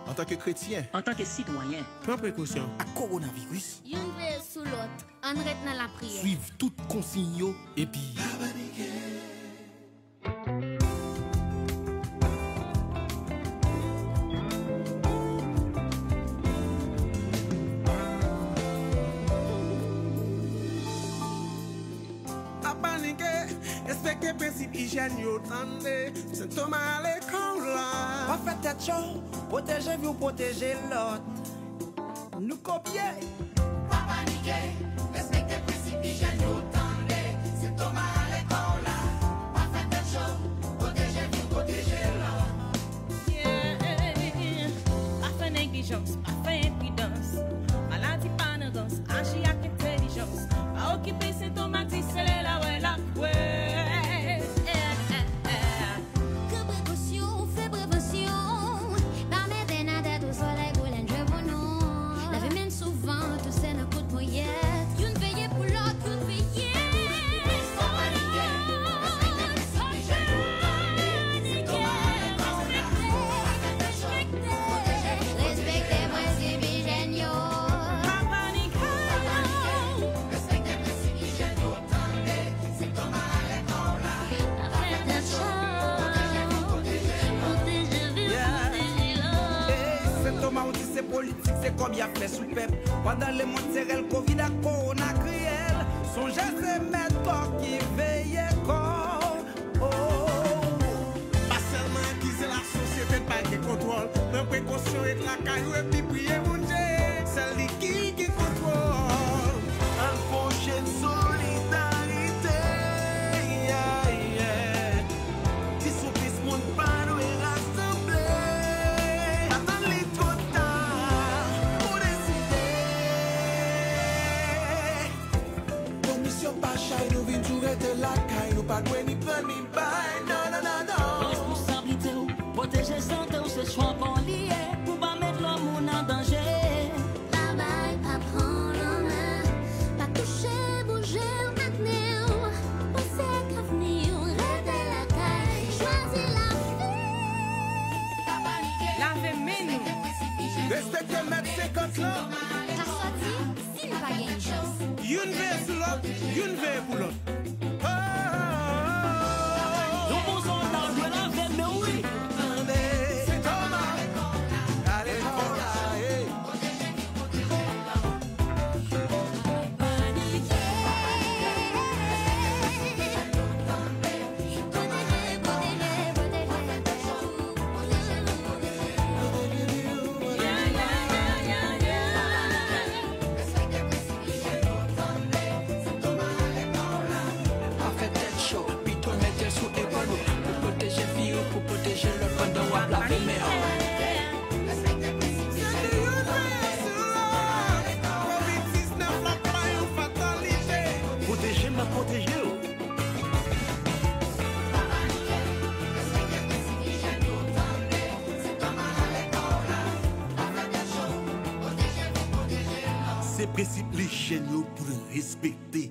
En tant que chrétien, en tant que citoyen, prends précaution. à coronavirus, Une veille sous l'autre, en retenant la prière. suivre toutes consignes et puis. Respectez principe hygiène yo tande. C'est Thomas à l'école là. Pas fait tête chaud, protégez vous, protégez l'autre. Nous copier. Pas paniquer, respectez principe hygiène yo tande. C'est Thomas à l'école là. Pas fait tête chaud, protégez vous, protégez l'autre. Yeah, pas fait négligence, pas fait impudence. Maladie pas négance, agir avec intelligence. Pas occuper symptomatique, c'est là ouais là ouais. C'est politique, c'est comme il a fait sous pep. Pendant les mois de le Covid à corona criel. Son geste c'est mettre corps qui veille corps. Oh. Pas seulement qui c'est la société pas qui contrôle. Mais précaution et la caillou et puis prier mon Dieu. C'est qui contrôle. Un projet de solidarité. Yeah, yeah. Si souffrance monde pas nous est rassemblé. Attends les trop tard pour décider. Commission pas chai, nous vîmes jouer de la caille. Nous pas doué ni prendre ni bail. Non, non, non, non. responsabilité ou protéger santé ou c'est choix bon lié pour pas mettre l'homme en danger. Travail, pas prendre en main, pas toucher, bouger, maintenir. Pensez qu'à venir, rêver la caille, choisir la vie. Lavez mes nous. Respectez mettre 50 là. T'as sorti, si nous pas gagné chance. Une veille sur l'autre, une veille pour l'autre. Nous posons dans le laver, mais oui. C'est Thomas. Allez, Thomas. Pas fait tête chaud, puis tout mettre sous épaule. Pour protéger vie ou pour protéger le pendant ou à laver mes Protéger ma protéger. C'est principe les chaînes pour le respecter.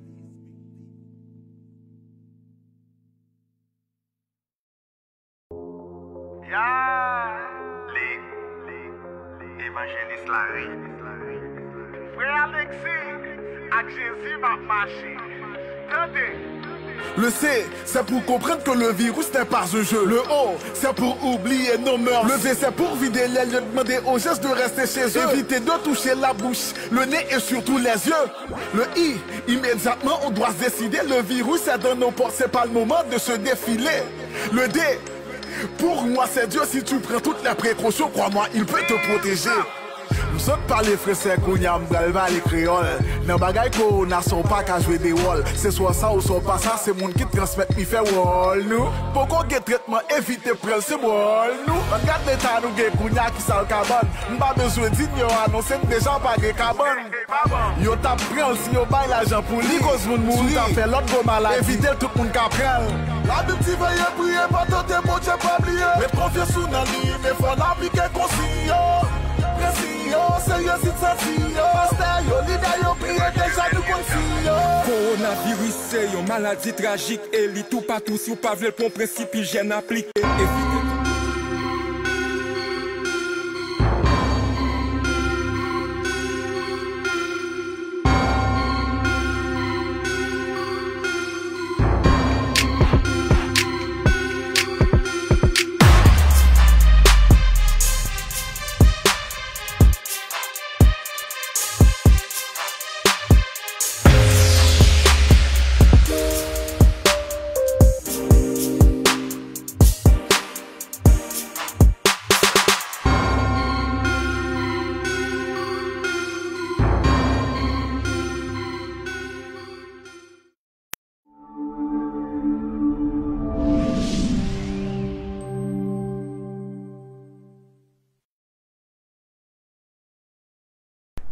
Évangéliste Larry. Frère Alexis, avec Jésus m'a marché. Tendez. Le C, c'est pour comprendre que le virus n'est pas un jeu. Le O, c'est pour oublier nos mœurs. Le V, c'est pour vider les lieux, demander aux gestes de rester chez eux. Éviter de toucher la bouche, le nez et surtout les yeux. Le I, immédiatement on doit se décider. Le virus est dans nos portes, c'est pas le moment de se défiler. Le D, pour moi c'est Dieu, si tu prends toutes les précautions, crois-moi, il peut te protéger. Nous sommes pas les frères qu'on y a les créoles. Dans bagay qu'on n'a sont pas qu'à jouer des walls. C'est soit ça ou soit pas ça, c'est monde qui transmet mi fait wall nous. Pour qu'on ait traitement, éviter prendre ce wall nous. Regarde l'état nous gay qu'on y a qui sale carbone. M'pas besoin d'ignorer, annoncer déjà pas de carbone. Yo t'a prend si yo bail l'argent pour lui. Cause moun mouri, t'as fait l'autre go malade. Éviter tout le monde qui prend. La petit veille prier, pas tenter mon Dieu pas oublier. Mettre confiance sous nos lits, mais faut l'appliquer consigne. Sérieux, c'est ça, pasteur, yo, leader, yo, prier, déjà, nous confie. Coronavirus, c'est une maladie tragique. Et li tout partout, si vous pas voulez le bon principe, hygiène appliqué. Évitez.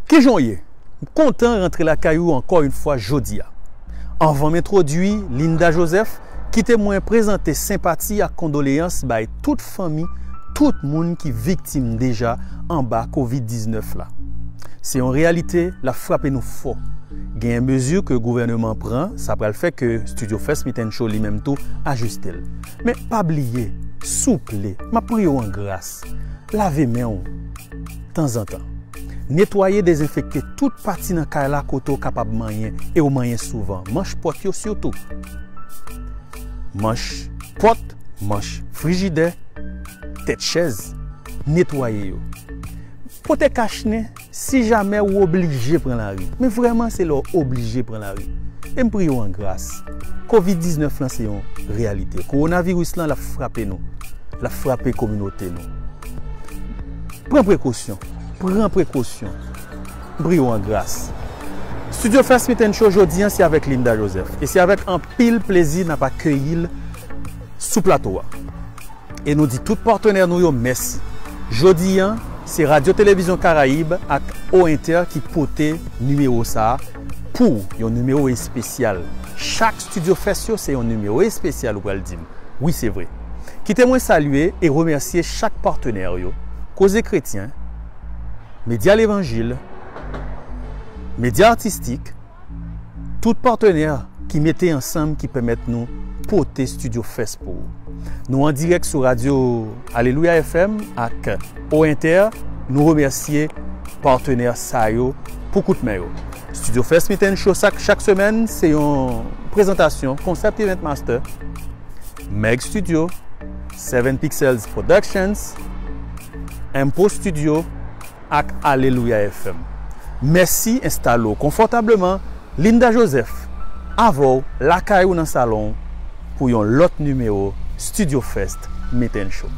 Qui joye, content de rentrer la caillou encore une fois jeudi. Avant m'introduire Linda Joseph, qui témoin présenter sympathie et condoléances by toute famille, tout le monde qui est victime déjà en bas COVID-19 là. C'est en réalité la frappe nous fort. Il y a une mesure que le gouvernement prend, ça va le faire que Studio Fest Meet and Show lui-même tout ajuste. Mais pas oublier, souple, ma prie en grâce, lavez main de temps en temps. Nettoyer, désinfecter toute partie dans la koto capable de manger et au manger souvent. Manche porte surtout. Manche porte, manche frigidaire, tête chaise, nettoyer yo. Pour te cacher, si jamais ou obligé prendre la rue. Mais vraiment c'est là obligé prendre la rue. Et me prie en grâce. COVID-19 là c'est une réalité. Coronavirus là l'a frappé nous. L'a frappé communauté nous. Prends précaution. Prends précaution. Brio en grâce. Studio Fest Meet and Show aujourd'hui, c'est avec Linda Joseph. Et c'est avec un pile plaisir n'a pas accueillir sous plateau. Et nous dit tout partenaire nous merci. Aujourd'hui, c'est Radio Télévision Caraïbe avec O-Inter qui porte numéro ça pour un numéro spécial. Chaque Studio Fest c'est un numéro spécial, ou le dire. Oui, c'est vrai. Quittez-moi saluer et remercier chaque partenaire Cause chrétien, Médias l'Évangile, Médias artistiques, tout partenaire qui mettaient ensemble qui permettent nous porter Studio Fest pour nous en direct sur Radio Alléluia FM avec O-Inter. Nous remercier partenaires Sayo pour coup de main. Studio Fest Meet and Show chaque semaine, c'est une présentation Concept Event Master, Meg Studio, 7 Pixels Productions, Impo Studio et Alléluia FM. Merci, installez confortablement. Linda Joseph, avant la caillou dans le salon pour un autre numéro Studio Fest Meet and Show.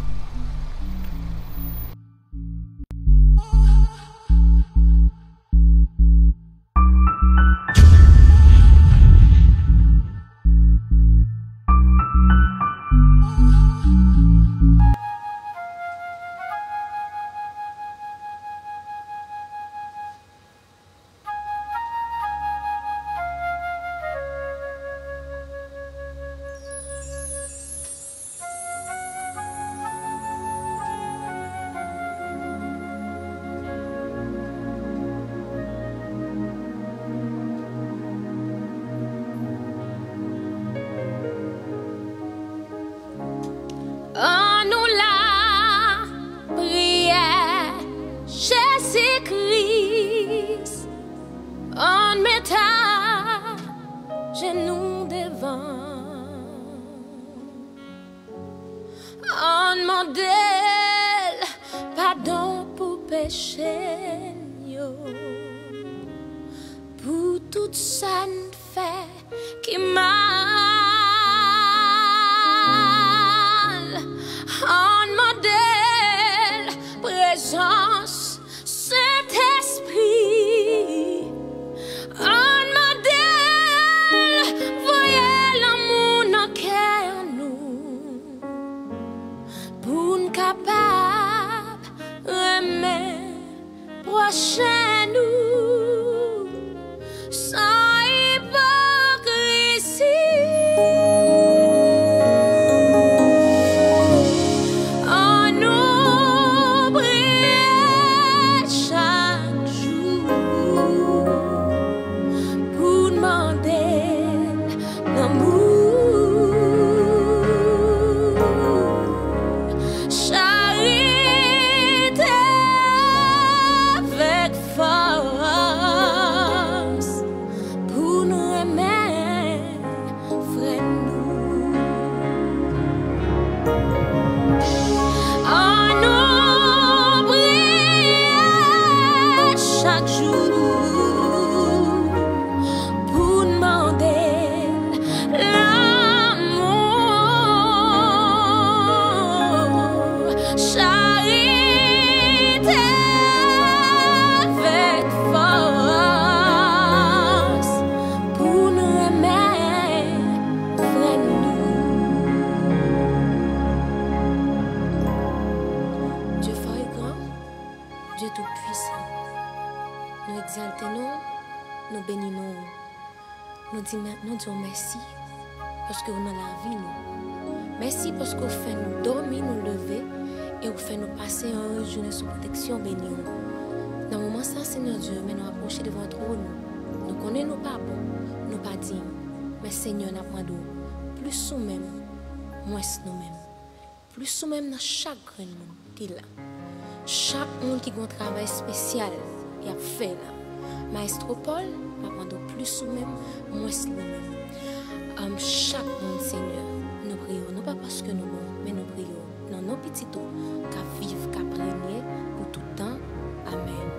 nous exaltons, nous bénissons, nous disons merci parce que vous dans la vie nous. Merci parce que vous faites nous dormir, nous lever et vous faites nous passer une journée sous protection bénie. Dans le moment ça, Seigneur Dieu, mais nous approcher devant votre trône. Nous connaissons nous pas bon, nous pas dignes. Mais Seigneur, nous apprenons plus nous-mêmes, moins nous-mêmes. Plus nous-mêmes dans chaque grand monde qui est là. Chaque monde qui a un travail spécial, il a fait là. Maestro Paul, nous apprenons plus nous-mêmes, moins nous-mêmes. Chaque monde, Seigneur, nous prions, non pas parce que nous sommes, mais nous prions dans nos petits tours, qu'à vivre, qu'à régner pour tout le temps. Amen.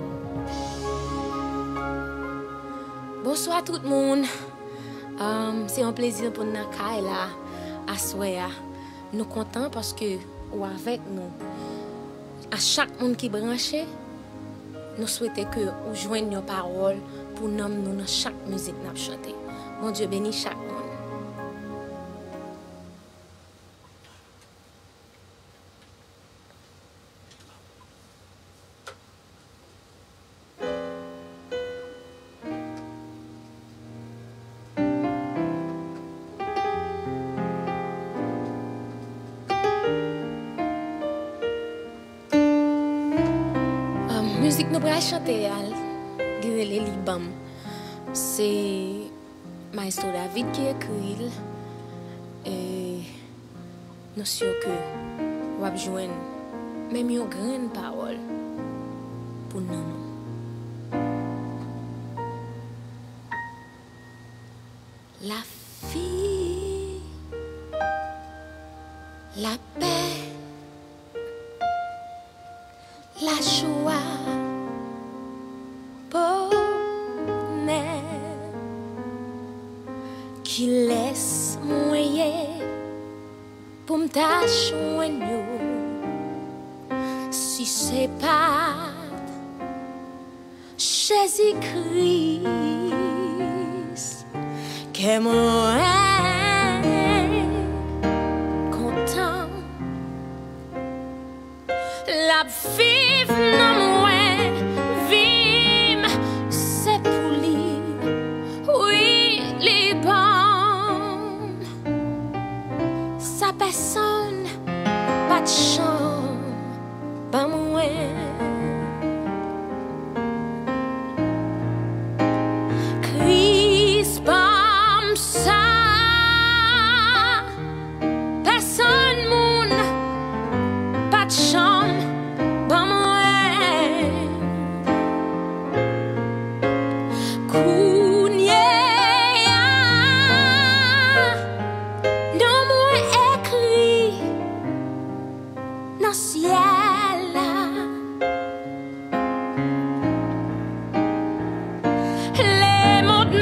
Bonsoir tout le monde. C'est un plaisir pour nous là à soir. Nous sommes contents parce que ou avec nous, à chaque monde qui branché, nous souhaitons que vous joignez nos paroles pour nous dans chaque musique que nous chantons. Mon Dieu bénit chaque monde. Musique nous pourra chanter les Liban. C'est Maestro David qui écrit et nous sommes sûrs que nous allons joindre même une grande parole pour nous. La vie, la paix, la joie. Qui laisse moyen pour me joindre si c'est pas Jésus-Christ que moi content la vive non moi vime c'est pour lui oui les bons personne, pas de chambre, pas moi. Christ, pas ça. Personne, moun, pas de chambre, pas moi. Ciel, les mots de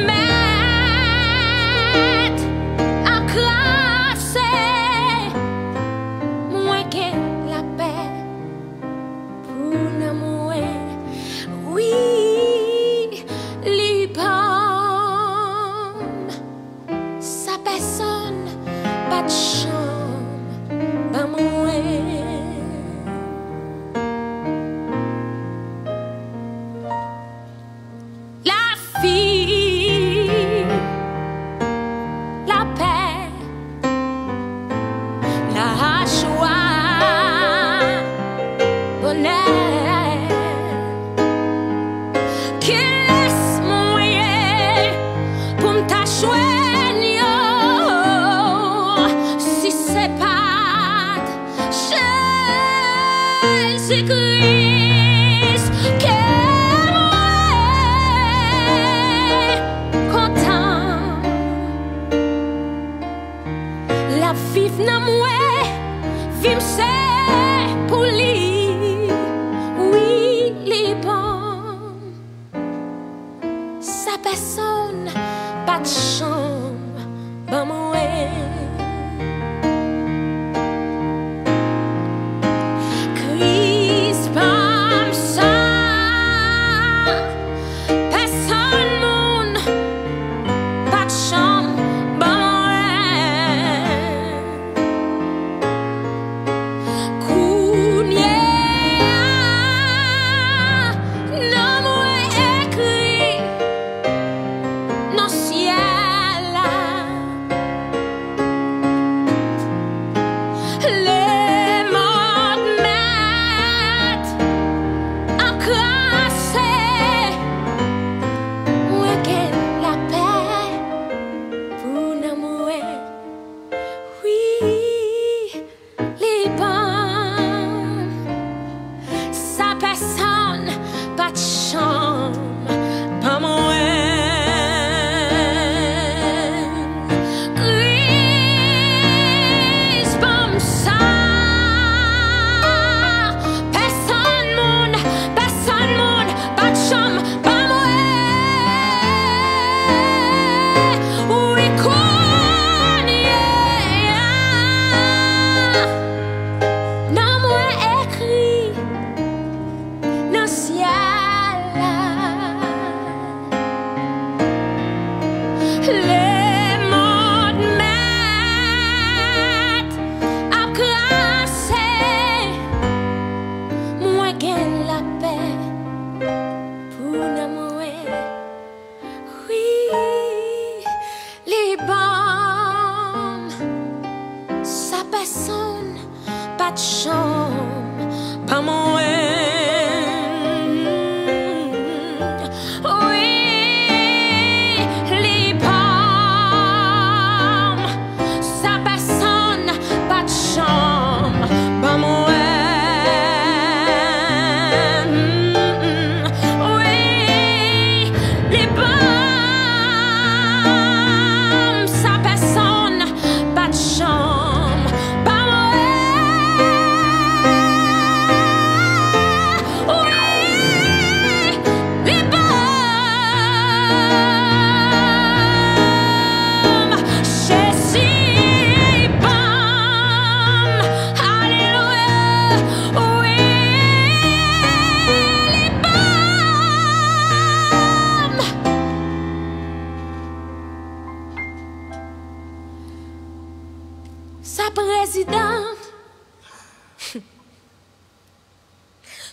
maître à classer, moi que la paix pour l'amour, oui, Liban, sa personne, pas de chambre, pas moi. Jésus-Christ, que moi content, la vive n'a moi, vive c'est pour lui, oui les bons, sa personne pas de chambre, ben moi.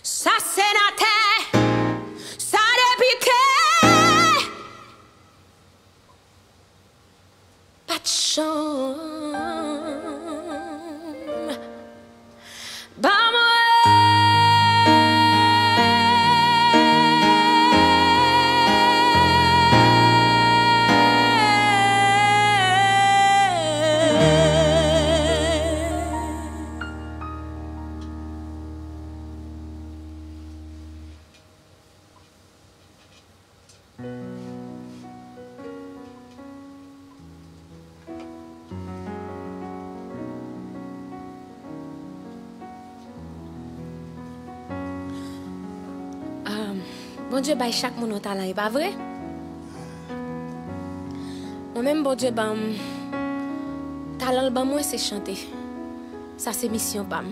Ça sénateur, ça député. Pas de chambre. Bah bon Dieu baille chaque monde au talent, pas vrai? Moi-même, bon Dieu, talent, moi, c'est chanter. Ça, c'est mission, pam.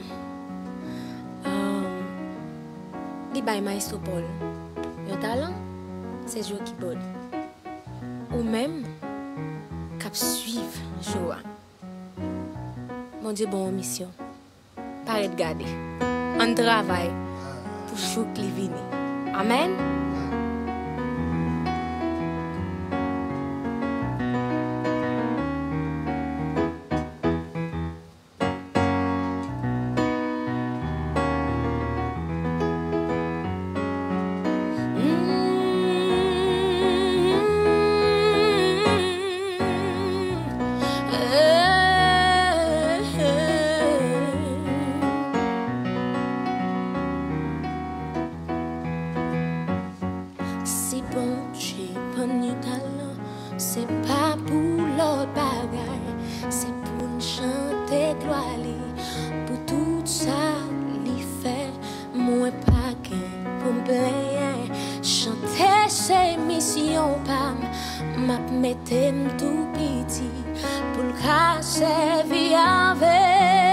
Di baille maestro Paul. Yon talent, c'est jouer keyboard. Ou même, cap suivre Joa. Bon Dieu, bon mission. Pas de garder. On travaille pour jouer qui vient. Amen. C'est pas pour l'autre bagaille, c'est pour nous chanter gloire, pour tout ça li fait, moi pas qu'un pour me plaindre, chanter c'est mission pas, m'a mettre tout petit, pour le cas servir avec.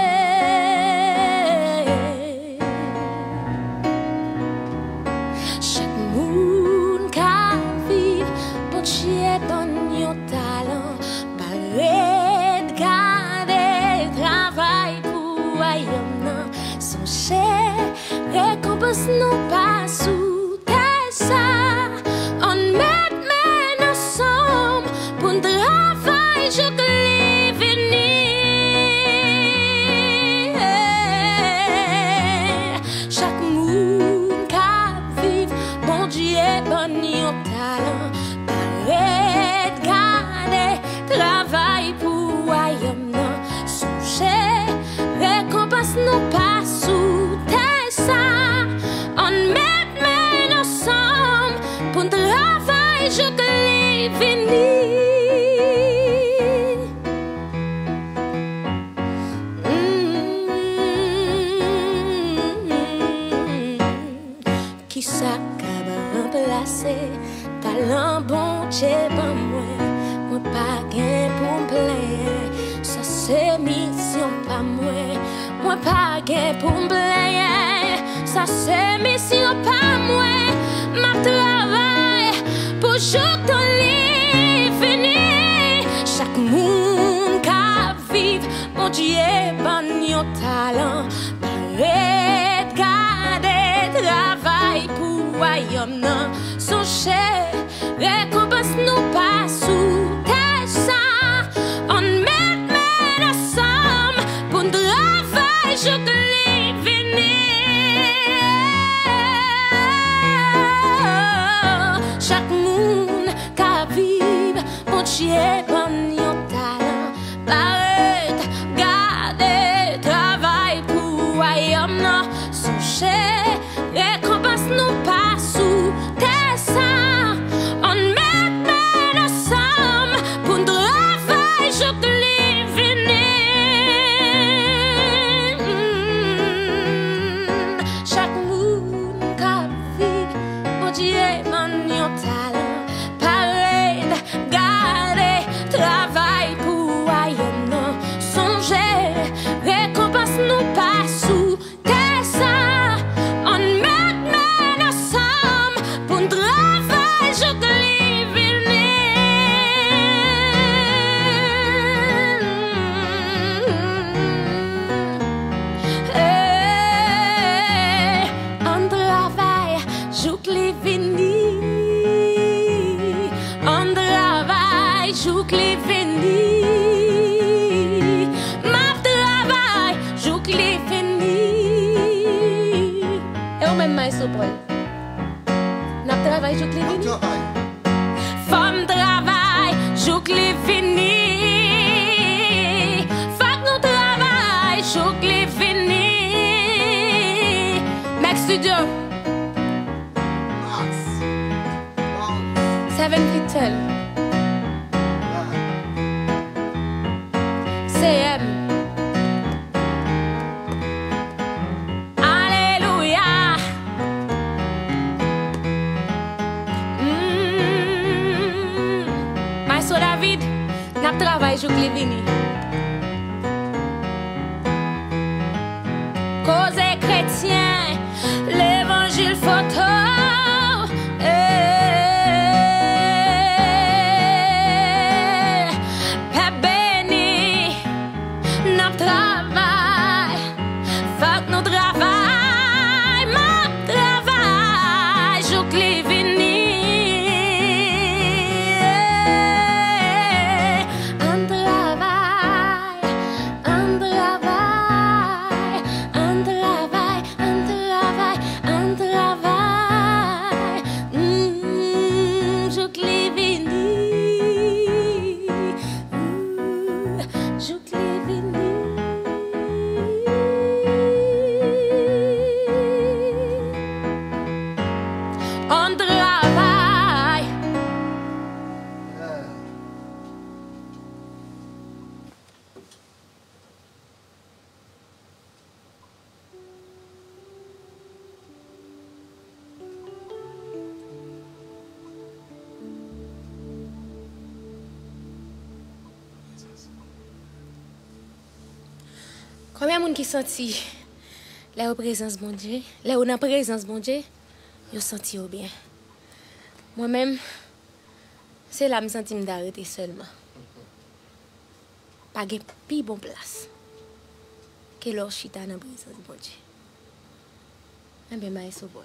Nous pas sous ça, on met men ensemble pour un travail je l'ai venir. Chaque monde qui vit, bon Dieu bon yon talent, paraît garder travail pour royaume non sujet, récompense nous pas sous ça. Je l'ai venu. Qui ça va remplacer talent bon Dieu pas moi pas gain pour me plaire ça c'est mission pas moi pas gain pour me plaire ça c'est mission pas moi ma travail pour jour dans les fini chaque monde qui vive mon Dieu bon yon talent paraît garder travail pour royaume non son cher récompense nous pas sous ça on met men ensemble pour un travail je l'ai venu chaque monde qui vive mon Dieu bon yon talent paraît garder travail pour royaume non son cher récompense nous pas sous ça on met men ensemble pour un travail je l'ai venu chaque monde qui vive mon Dieu bon yon talent paraît garder Maestro Paul. N'a travail jouk li vini. Femme travail jouk li vini. Fak nou travail jouk li vini. Max Studio. 7 Pixel. CM. Alléluia. Maestro David, n'a travail jouk li vini. Cause chrétien, l'évangile photo. Combien de monde qui senti la présence de mon Dieu, là où dans présence de mon Dieu, yo senti au bien. Moi-même, c'est là que je me sens d'arrêter seulement. Pas de plus bonne place que leur chita dans la présence de mon Dieu. Eh bien, Maestro Paul.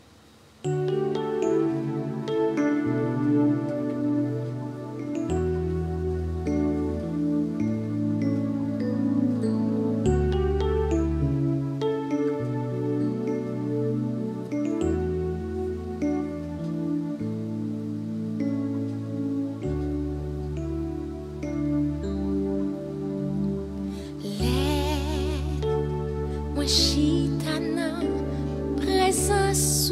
Chitana présence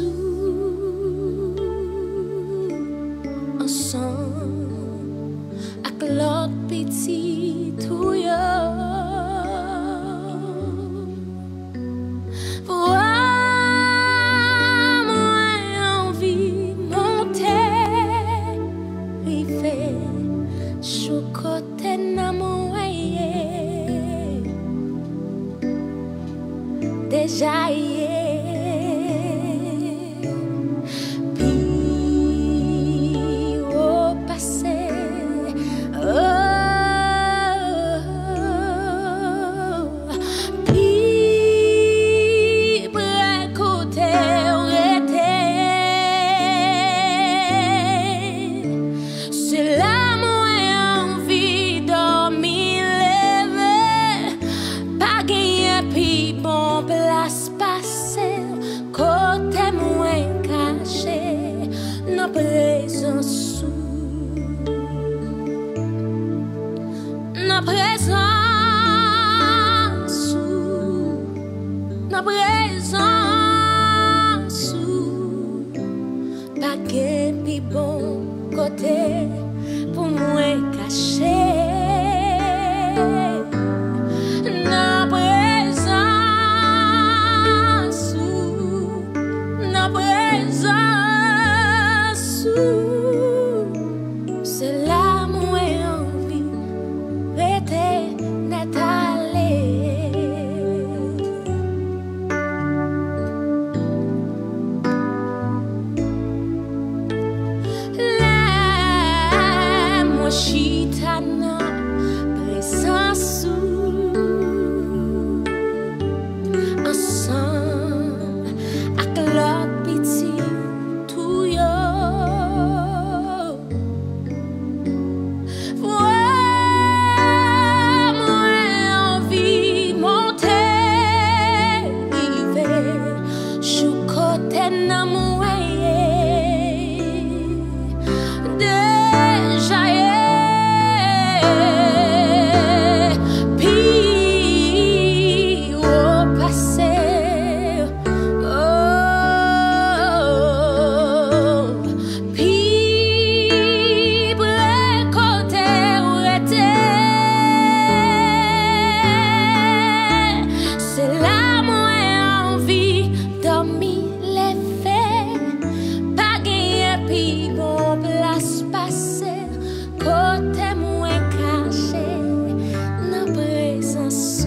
ensemble avec l'autre petit tout yo. Moi envie monter river chocoté na déjà puis au passé puis près côté c'est là moi envie dormir lever pas gagner puis bon place passée, côté moins caché, nos présence nos présence nos présence pas que puis bon côté pour moins caché. C'est là moi envie rester net aller. Là moi chitana présence ensemble avec l'autre petit tout yo. nan mouye déjà puis au passé puis côté où c'est là moi envie dormir les faits pas gagner puis bon place passer côté moi caché dans présence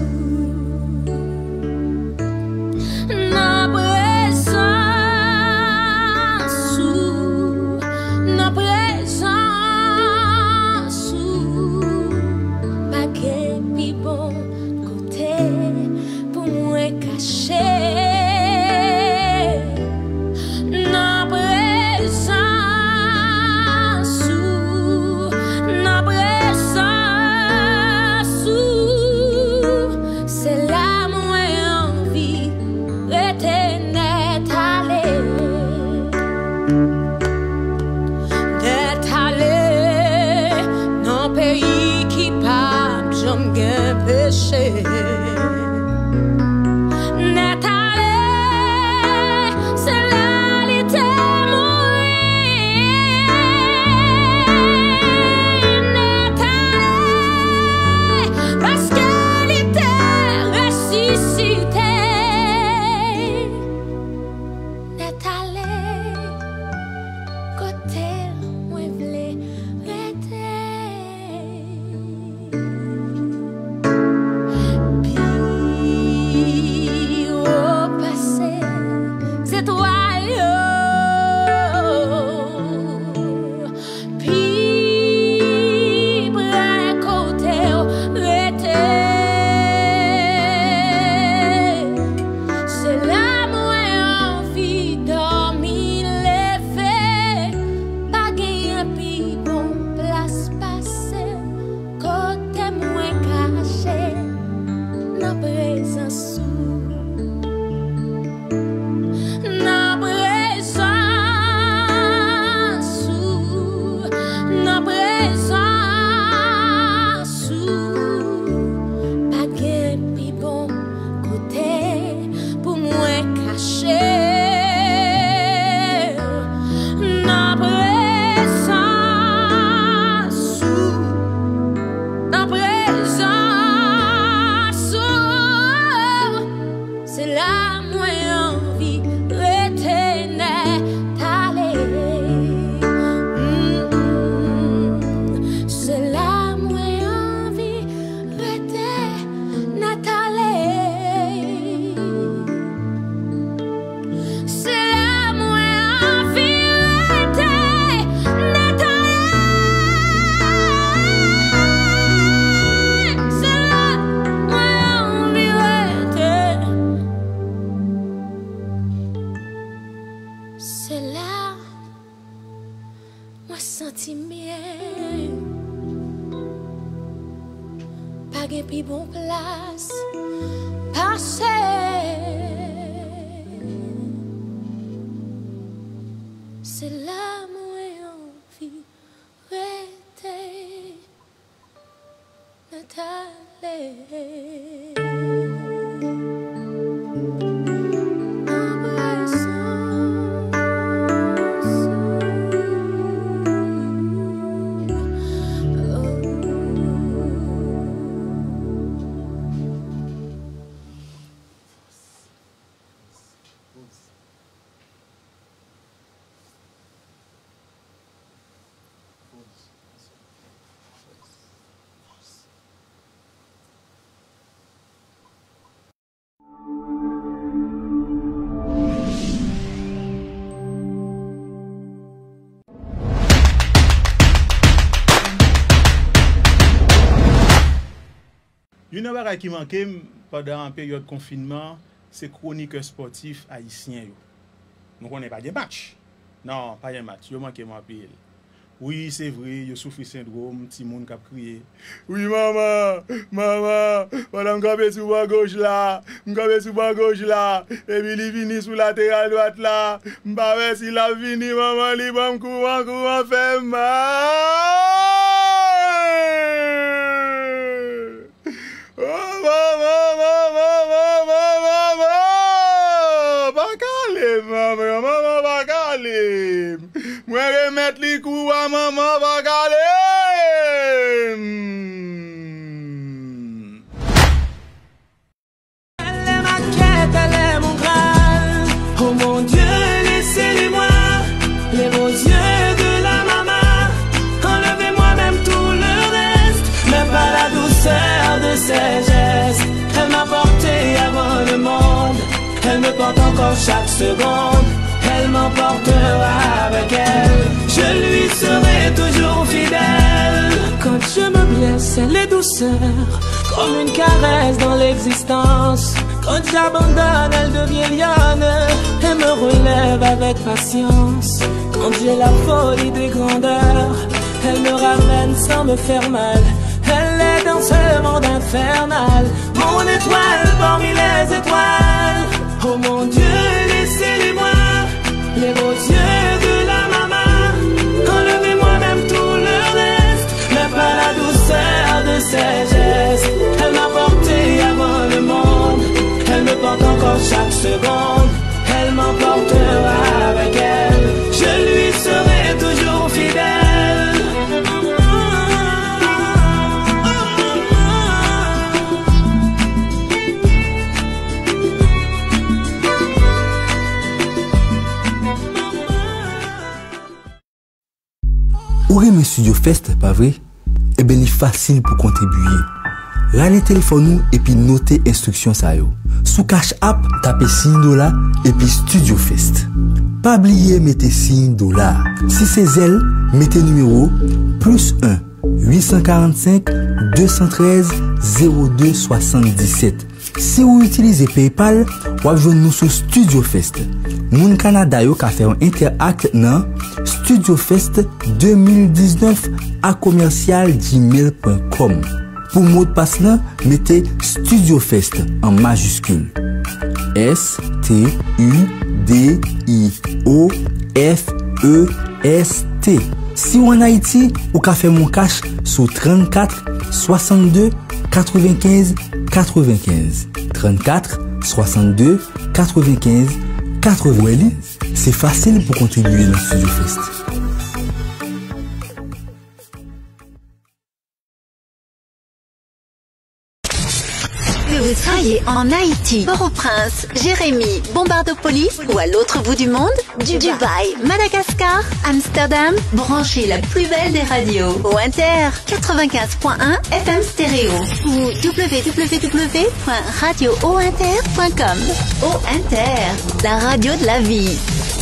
Puis bon place passer c'est là moi envie rester Nathalie. Une bagay qui manquait pendant la période de confinement, c'est chroniqueur sportif haïtien. Nous connaissons pas de match. Non, pas de match. Yo manqué moi pile. Oui, c'est vrai, il souffre syndrome, petit monde qui a crié. Oui, maman, voilà, m'gabé sous ma gauche là, m'gabé sous ma gauche là, et puis il vini sous latéral droite là, m'pa si la vini, maman, li va m'courant, fait mal. Oh, maman, pas calme, maman, pas calme. Moi remettre les coups à maman va caler. Elle est ma quête, elle est mon graal. Oh mon Dieu, laissez-les-moi les beaux yeux de la maman. Enlevez-moi même tout le reste, mais pas la douceur de ses gestes. Elle m'a porté avant le monde, elle me porte encore chaque seconde. Elle m'emportera avec elle, je lui serai toujours fidèle. Quand je me blesse, elle est douceur, comme une caresse dans l'existence. Quand j'abandonne, elle devient lionne et me relève avec patience. Quand j'ai la folie des grandeurs, elle me ramène sans me faire mal. Elle est dans ce monde infernal, mon étoile parmi les étoiles. Oh mon Dieu, laissez-les-moi les beaux yeux de la maman. Enlevez-moi même tout le reste, mais pas la douceur de ses gestes. Elle m'a porté avant le monde, elle me porte encore chaque seconde. Elle m'emportera avec elle, je lui serai toujours fidèle. Ou aimez Studio Fest, pas vrai? Eh bien, il est facile pour contribuer. Râlez téléphone nous et puis notez instruction ça yo. Sous Cash App, tapez $6 et puis Studio Fest. Pas oublier mettez $6. Si c'est zèle, mettez numéro +1 845 213 02 77. Si vous utilisez PayPal, vous avez nous sur Studio Fest. Moun Canada yo ka fait un interact nan studiofest 2019 à commercial@gmail.com. Pour mot de passe là, mettez Studio Fest en majuscule. STUDIOFEST. Si vous en Haïti, vous ka fait mon cash sur 34 62 95 95. 34 62 95 80. C'est facile pour contribuer dans Studio Fest. Que vous soyez en Haïti, Port-au-Prince, Jérémy, Bombardopolis ou à l'autre bout du monde, Dubaï, Madagascar, Amsterdam, branchez la plus belle des radios. Inter 95.1 FM stéréo ou www.radioointer.com. Inter, la radio de la vie.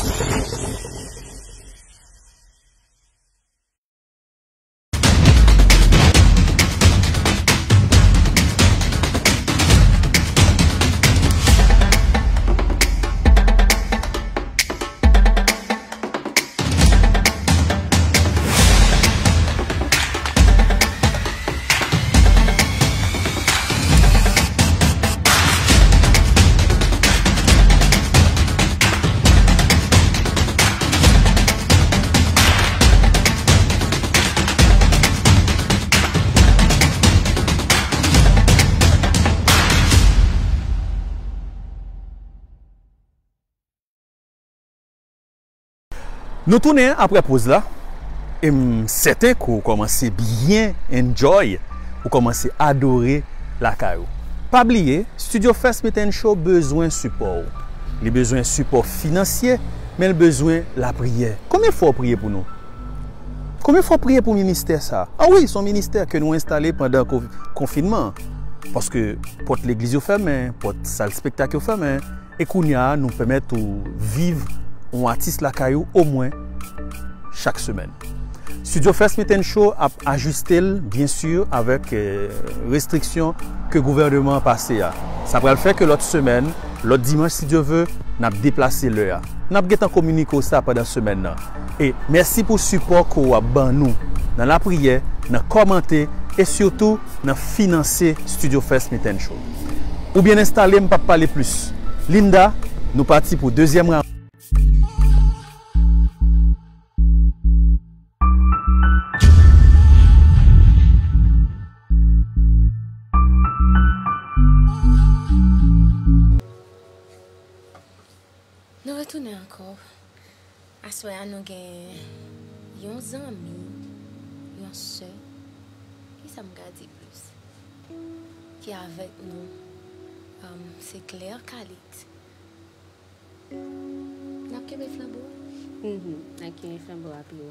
Nous tournons après pause là. Et certain que vous commencez bien enjoy, vous commencez à adorer la caillou. Pas oublier, Studio Fest Meeting Show besoin de support. Les besoins de support financier, mais le besoin de la prière. Combien faut prier pour nous? Combien faut prier pour le ministère ça? Ah oui, son ministère que nous installé pendant le confinement. Parce que pour l'église fermée, pour la salle spectacle fermée, et qu'on nous permet de vivre un artiste la caillou au moins chaque semaine. Studio Fest Meeting Show a ajusté bien sûr avec restrictions que le gouvernement a passées. Ça va le faire que l'autre semaine, l'autre dimanche si Dieu veut, n'a déplacé l'heure. N'a pas communiqué ça pendant semaine. Et merci pour le support qu'on a ban nous dans la prière, dans commenter et surtout dans financer Studio Fest Meet and Show. Ou bien installé, je ne peux pas parler plus. Linda, nous partons pour deuxième round. Nous retournons encore. À ce moment, nous avons un ami, une soeur, qui ça me garde plus, qui est avec nous. C'est Claire Khalid. N'a pas de flambeau? N'a pas de flambeau à pied.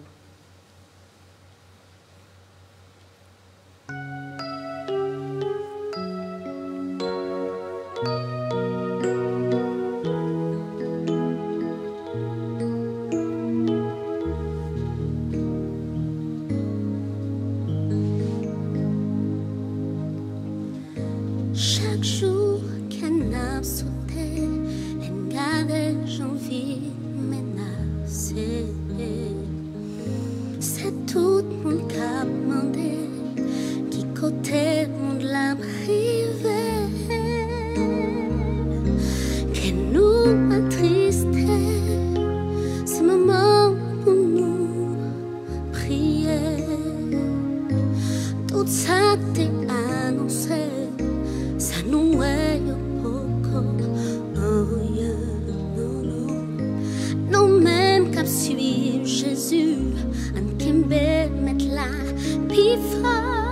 Chaque jour qu'un arbre sautait, elle gardait janvier menacé. C'est tout le monde qui a demandé qui côté monde la privé, qui nous attristait. Ce moment pour nous prier, tout ça t'est annoncé. Ça nous est beaucoup, oh yeah, non, non. Nous-mêmes qui suivons Jésus, on kembe mettre la pifre.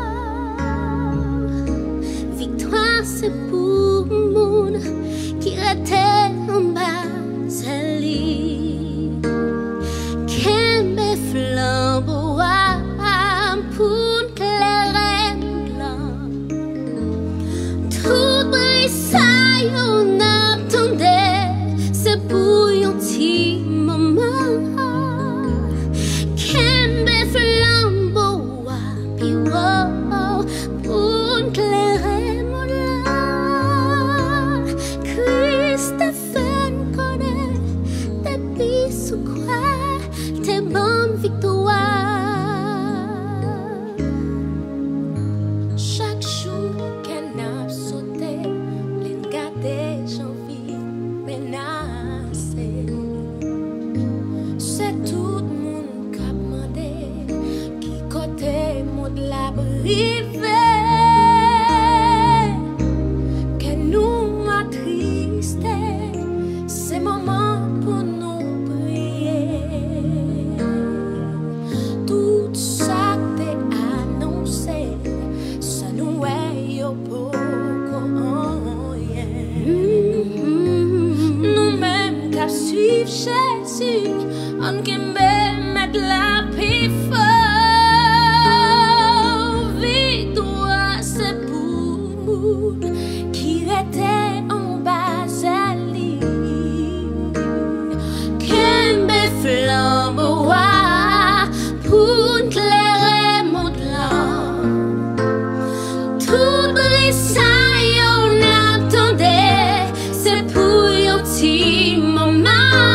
Victoire c'est pour le monde qui était en bas à lui. Kembe flambeau pour clairer blanc. Tout bruit ça on attendait, c'est pour un petit moment. Kembe flambeau puis wow, pour clairer mon âme. Christophe connaît depuis sous quoi tes bonnes victoires. Chaque jour qu'un arbre sautait, les gardait janvier menacé. C'est tout le monde qui a demandé qui côté monde la brivé, que nous attristait. C'est moment pour nous prier. Tout ça t'est annoncé, ça nous est au nous-mêmes qui suivons Jésus, on peut mettre la piffe. Victoire c'est pour qui était en bas à lui. Kembe flambeau pour clairer mon blanc. Tout bruit ça on attendait, c'est pour un petit moment.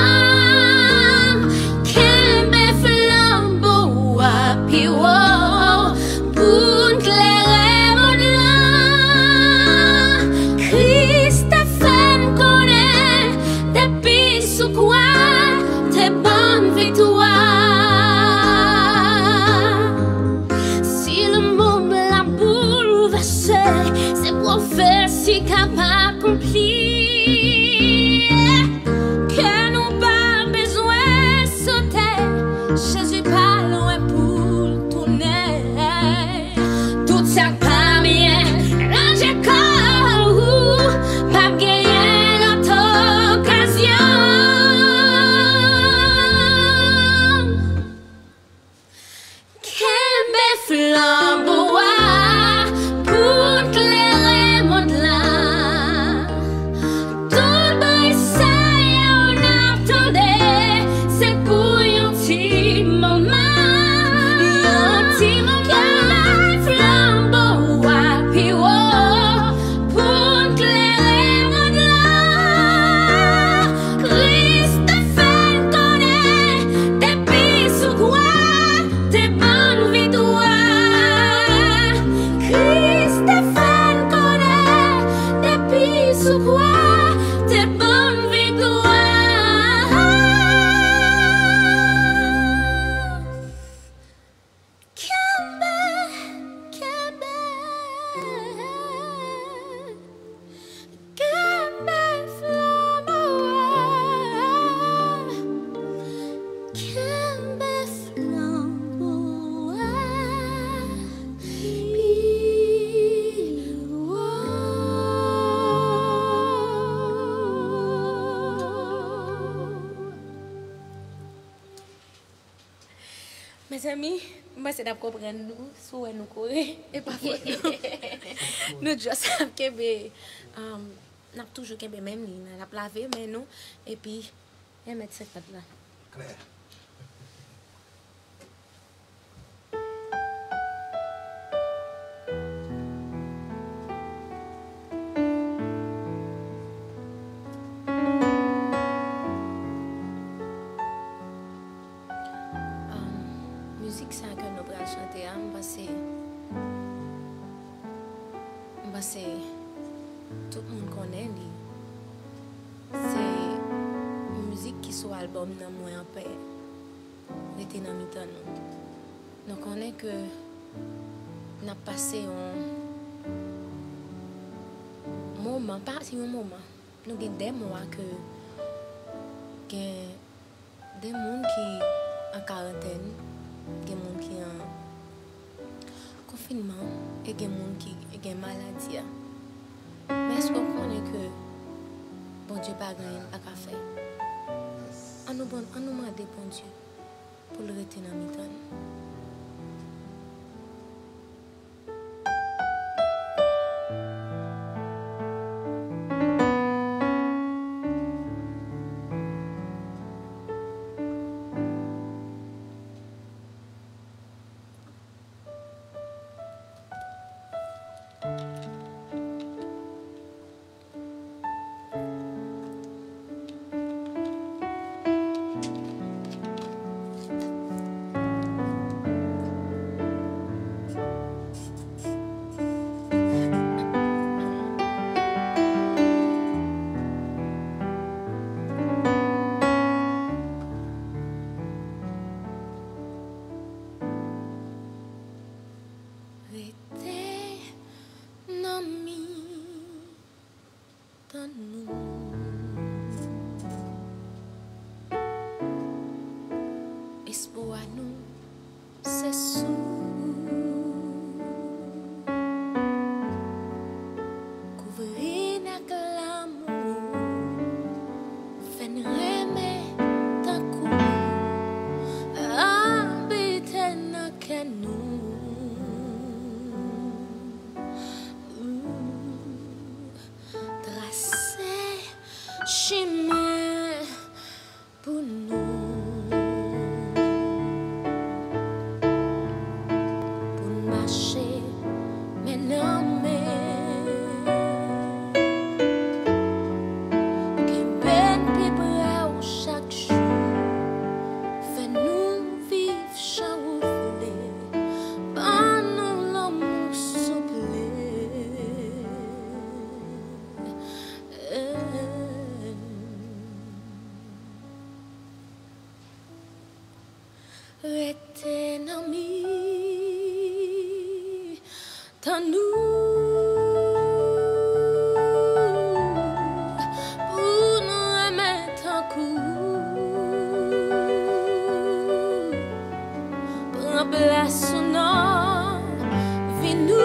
Kembe flambeau puis wow, pour clairer mon blanc. Christophe connaît depuis sous quoi tes bonnes victoires. Si le monde l'a bouleversé, c'est pour faire si capable accompli. Que nous pas besoin sauter, Jésus pas loin pour tourner. Tout ça pas bien, ranger corps, pas gagner notre occasion. Kembe flambeau pour clairer mon delà. Tout bruit ça on attendait, c'est pour un petit moment. Mes amis, moi c'est d'abord comprendre nous, soit nous courir et pas faute. Nous juste savons que n'a toujours que même ligne, n'a lavé mais nous et puis et mettre cette patte là. Claire. Musique ça que nous allons chanter, c'est tout le monde connaît. C'est une musique qui soit album dans moi en paix. L'été dans mi-temps nous. Nous connaissons que nous avons passé un moment, pas si un moment, nous avons des mois que des gens qui en quarantaine. Il y a des gens qui ont confinement et des gens qui ont maladie. Mais est-ce qu'on connaît que bon Dieu n'a pas à faire? On nous demande bon Dieu pour le rester dans le mi-temps. Espoir nous, c'est sous. Couvrir avec l'amour, faire aimer ta coup, habiter dans nous. Tracer chemin pour nous. Rester dans mi, dans nous, pour nous remettre en coup, prendre place au nord, vie nous.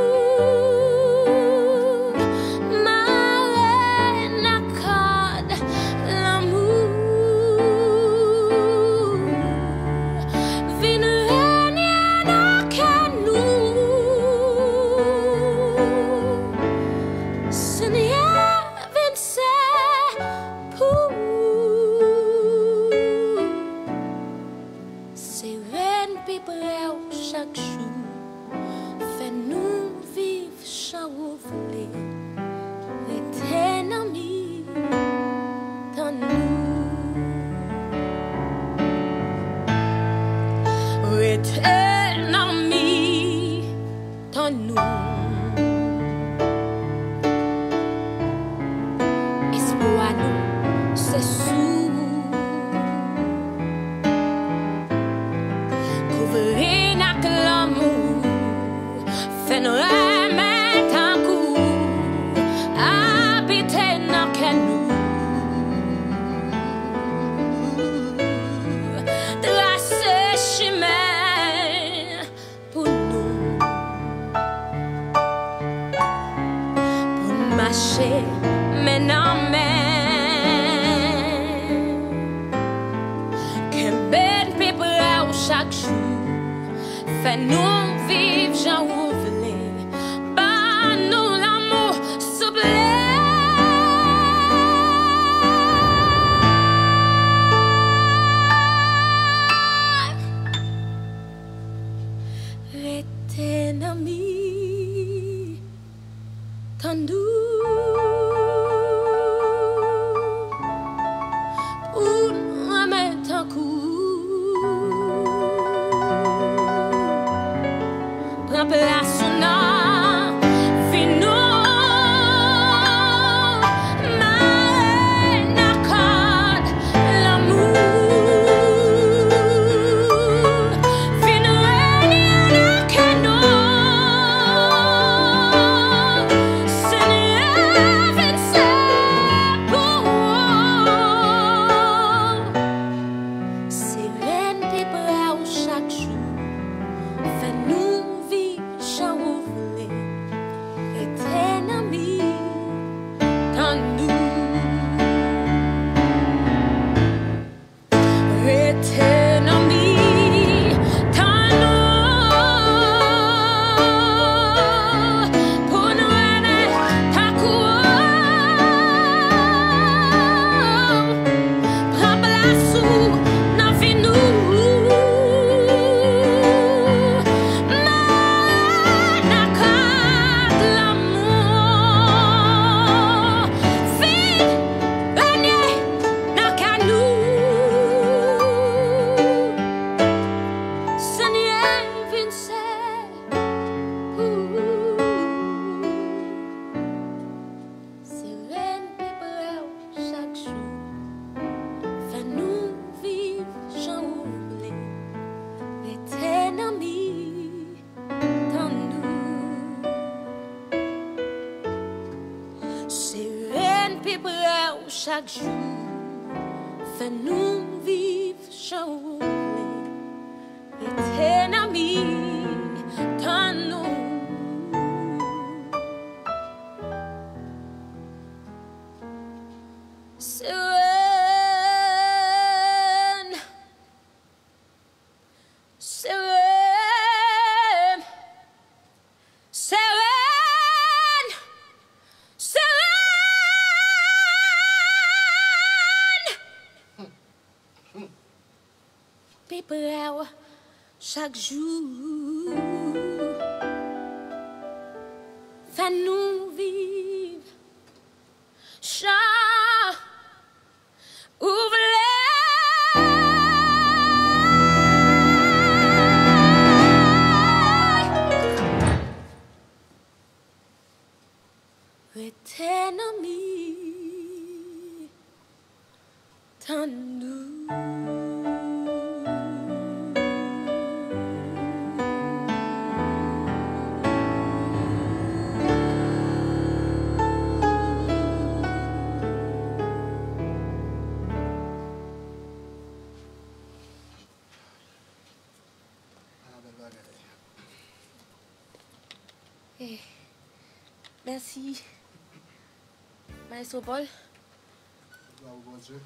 Chaque jour, fais-nous vivre chaque volet, l'éternel dans nous, l'éternel dans nous, espoir nous, c'est sous, couvrir. Fais-nous remettre un coup, habiter dans nous, chaque jour. Fais-nous vivre, j'en voulais. Pas nous l'amour, s'il vous plaît. Reten ami, tan doux. Pour nous mettre un coup. Prends place ou non, fais-nous. Chaque jour, fais-nous vivre, j'en et tes amis, tant nous. Sereine, sereine, sereine. People chaque jour, fais-nous vivre, chat, ouvre les tes amis, tant nous. Merci. Maestro Paul. Bon Dieu.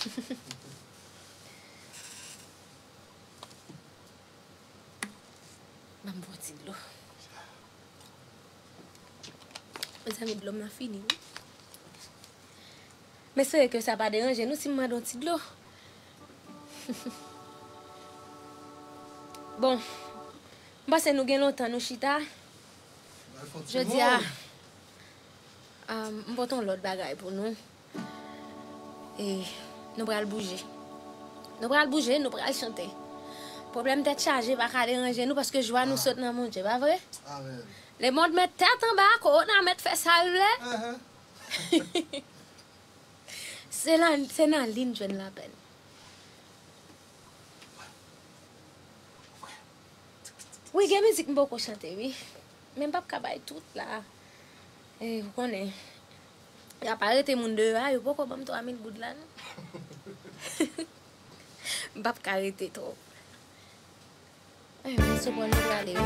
Maman, bois de l'eau. Mes amis, de l'eau m'a fini. Mais c'est que ça n'a pas dérangé nous si je donne de l'eau. Bon, parce que nous avons longtemps, nous chita. Je dis nous portons l'autre bagaille pour nous. Et nous allons bouger. Nous allons bouger, nous allons chanter. Le problème d'être chargé va pas déranger nous parce que joie nous saute dans mon Dieu, pas vrai? Amen. Les mondes mettent tête en bas, qu'on a mettre fait ça. C'est dans la ligne, je ne la peine. Oui, il y a musique beaucoup chanter, oui. Même pas de tout là. Et vous connaissez. Il n'y a pas arrêté mon dehors, il n'y a pas comme 3000 gouttes là. Je ne peux pas arrêter trop. Mais c'est bon, nous aller.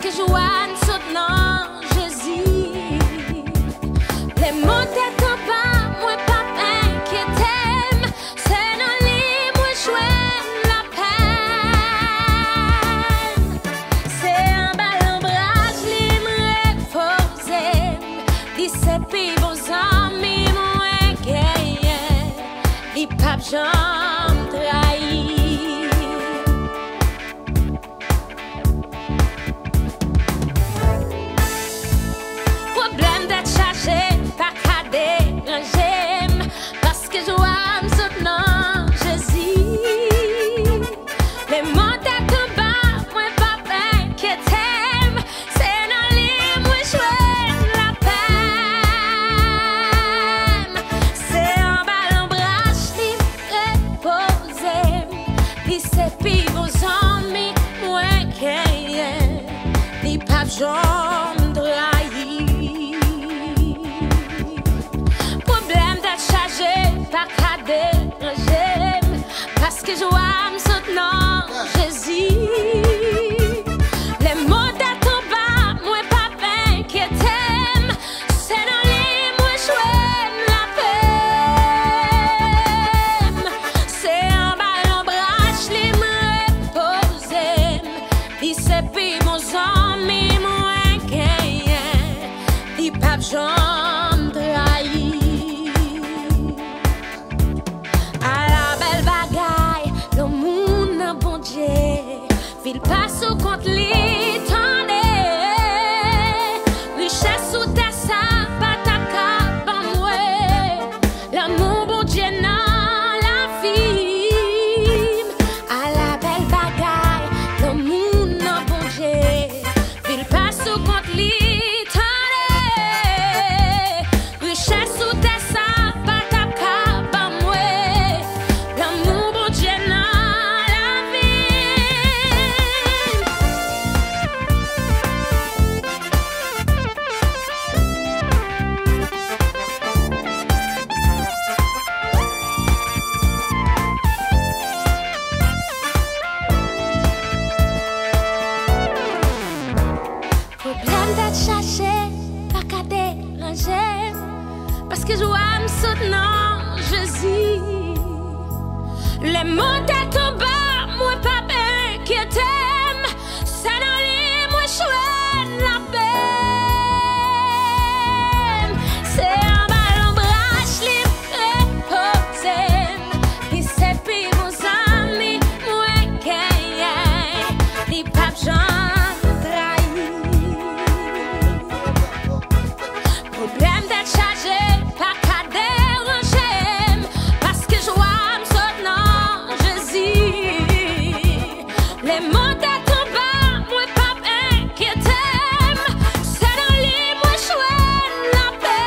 que je vois soutenant Jésus. Les mots tête en bas, moi pas inquiété. C'est dans les moi jouer la peine. C'est un ballon bras, je me reposer. Dis c'est puis vos amis, moi gagné. Dis pas j'en trahi. Problème d'être chargé, pas qu'à déranger. Parce que je vois maintenant Jésus. Les mots tête en bas, moi pas inquiété. C'est dans les moi jouer la peine. C'est un ballon bras, je reposé. Dis c'est puis vos amis, moi gagné. Dis pas j'en trahi. Problème d'être chargé, pas qu'à déranger. Parce que je vois maintenant Jésus. Les mots d'être en bas, moi pas inquiété. C'est dans les moi jouer la peine. C'est un ballon bras, je me reposer. Dis c'est puis mon ami, moi gagné. Dis pas j'en trahi. À la belle bagaille, le monde a bon Dieu. Fil passe au compte l'étendue. Richesse ou ta sa, pas ta cape en moi. L'amour bon Dieu dans la vie. À la belle bagaille, le monde a bon Dieu. Fil passe au compte l'étendue. Richesse ou ta sa, pas ta cape en moi. L'amour bon Dieu dans la problème d'être cherché, pas qu'à déranger. Parce que je vois me soutenant Jésus. Les mots tête en bas, moi pas inquiété. C'est dans les moi chouette la peine. C'est un ballon bras, je reposé. Dis c'est puis mon ami, moi gagné. Dis pas j'en trahi. Problème d'être chargé, pas qu'à déranger. Parce que je vois me soutenant Jésus. Les mots tête en bas, moi pas inquiété. C'est dans les moi chouette la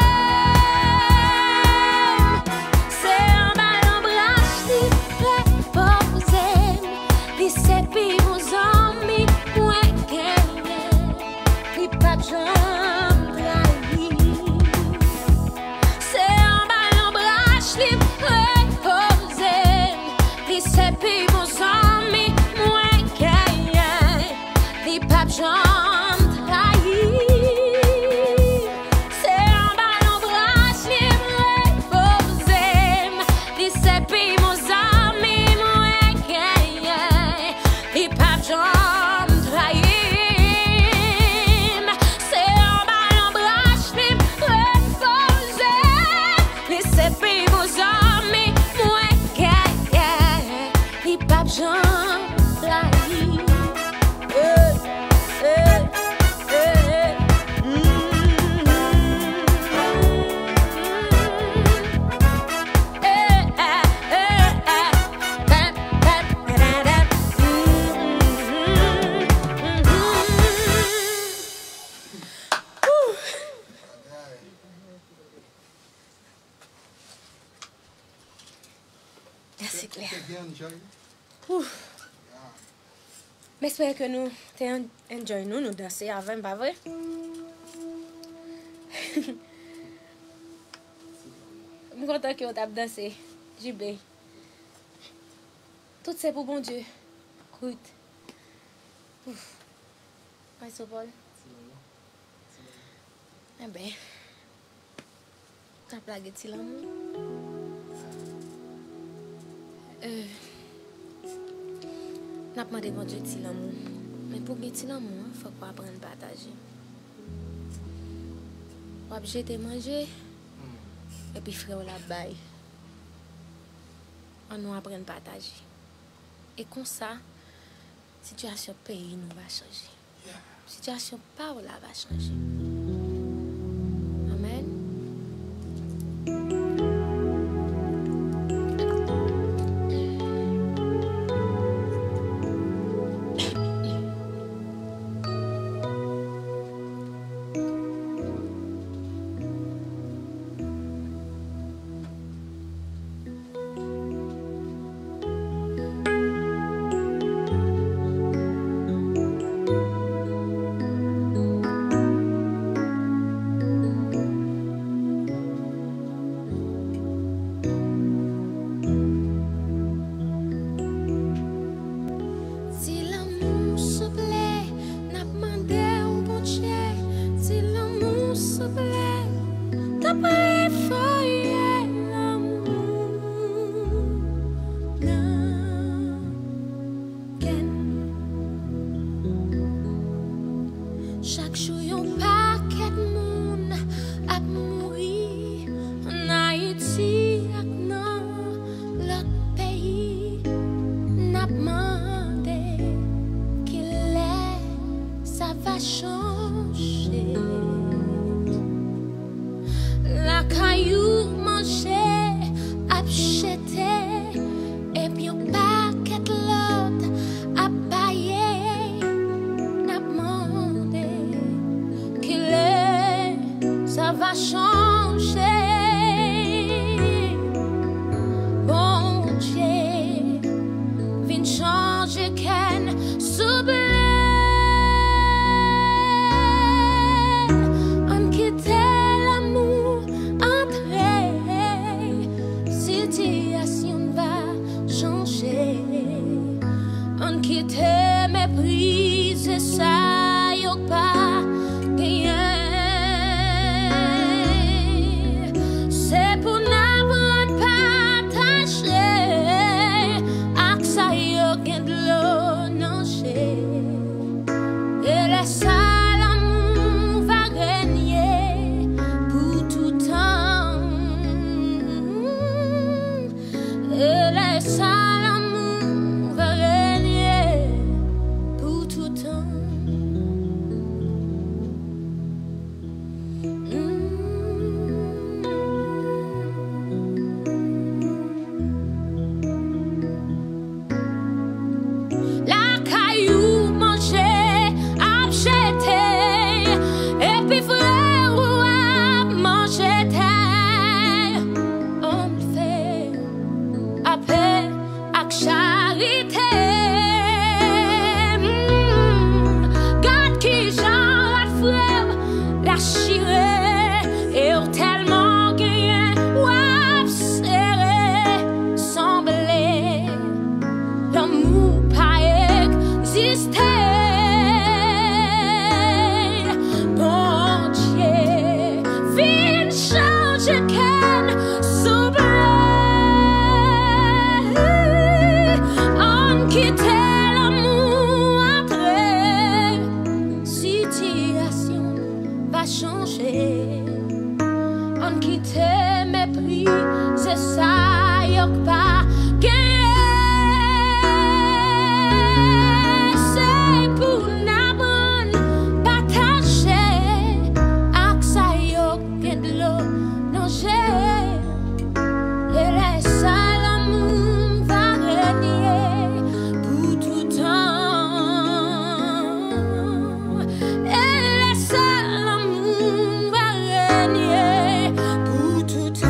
peine. C'est un ballon bras, je reposé. Dis c'est puis vos amis, moi gagné. Dis pas j'en trahi. C'est un ballon bras, je reposé. Dis c'est puis vos amis, moi gagné. Dis pas j'en trahi. C'est un ballon bras, je reposé. Dis c'est puis vos amis, moi gagné. Dis pas j'en trahi. C'est un ballon bras, je reposé. Dis c'est puis vos amis, moi gagné. Dis pas j'en trahi. C'est clair. Mais j'espère que nous t'es enjoy nous danser avant, pas vrai? Je suis content que vous avez dansé. JB. Tout c'est pour bon Dieu. Écoute. Ouais, c'est Paul. Eh ben, t'as plagué de l'amour. N'a pas demandé bon Dieu de l'amour. Mais pour gagner l'amour, il faut pas apprendre à partager. On va jeter manger et puis frère la baille. On nous apprend à partager. Et comme ça, situation pays nous va changer. Situation parole va changer. Amen. Chaque jour, yon paquet de monde a mouri en Haïti ak nan l'autre pays. N'a demandé qu'il est, ça va changer. La caillou manger, achète, et puis yon paquet l'autre a payé. Ça va changer. Bon Dieu, vient changer qu'elle s'oublie. On quitte l'amour, entrer. Situation va changer. On quitte méprise, ça y a pas gagné. On quitte mépris, c'est ça, y'a pas gagné. C'est pour n'abandonner, partager, ak ça y'a de l'eau, nager. Et laisse l'amour va régner pour tout temps. Et laisse l'amour va régner pour tout temps.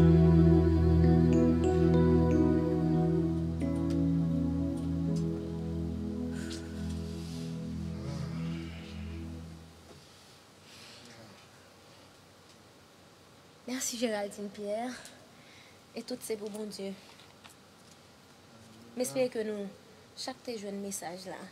Merci Géraldine Pierre et toutes ces beaux bon Dieu. J'espère que nous, chaque tes jeunes message là.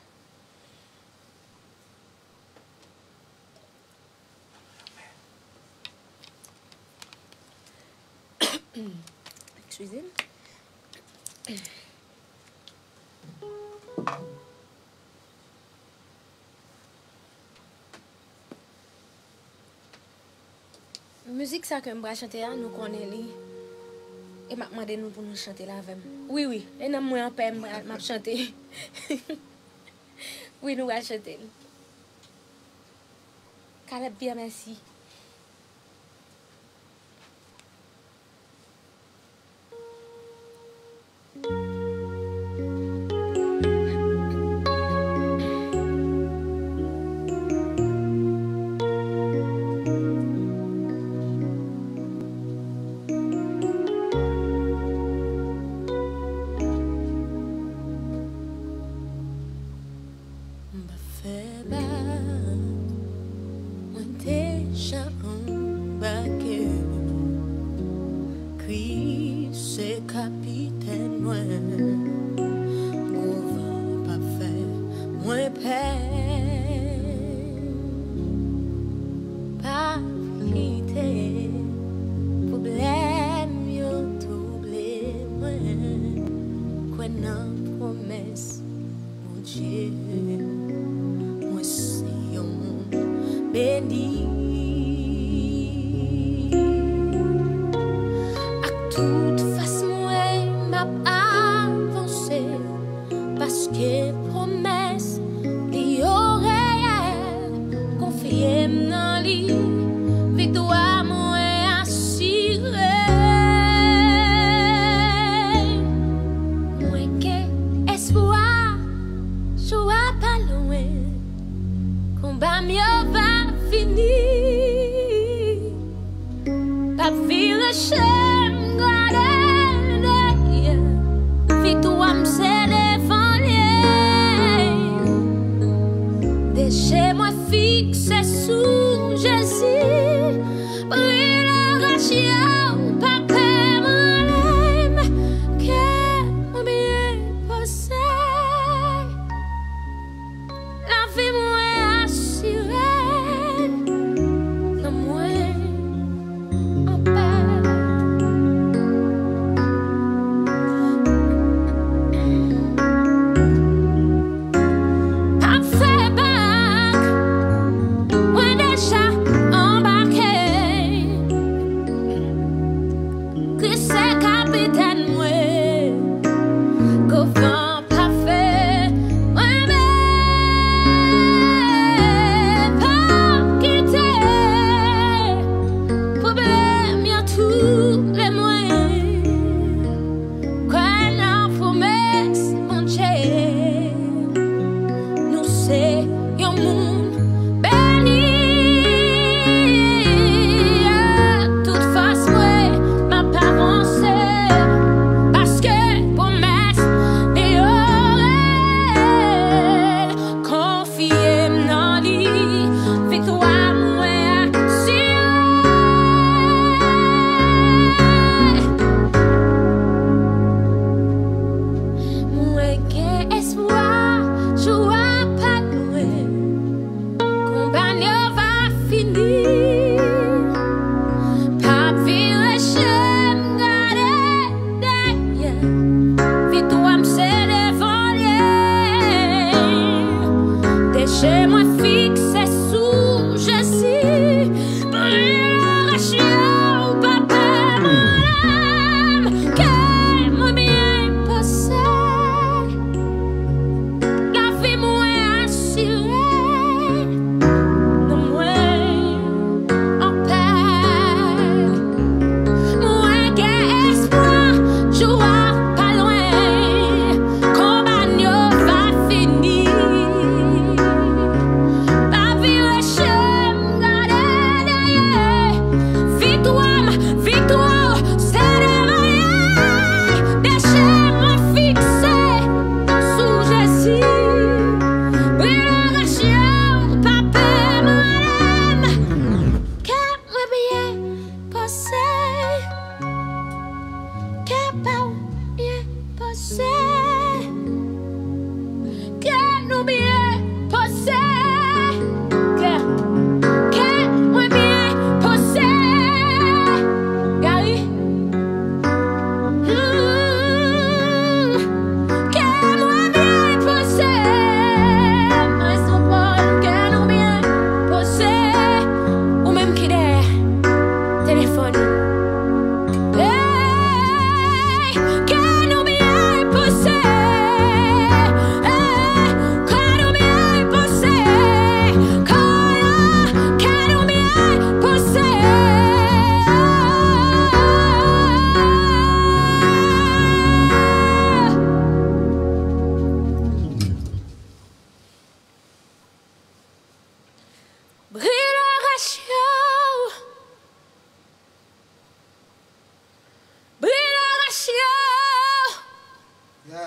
Excusez-moi. Musique ça que je chanter nous connaissons et m'a demandé nous pour nous chanter là avec. Oui oui, et non moi en paix m'a chanter. Oui nous allons chanter. Caleb bien merci.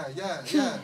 Yeah.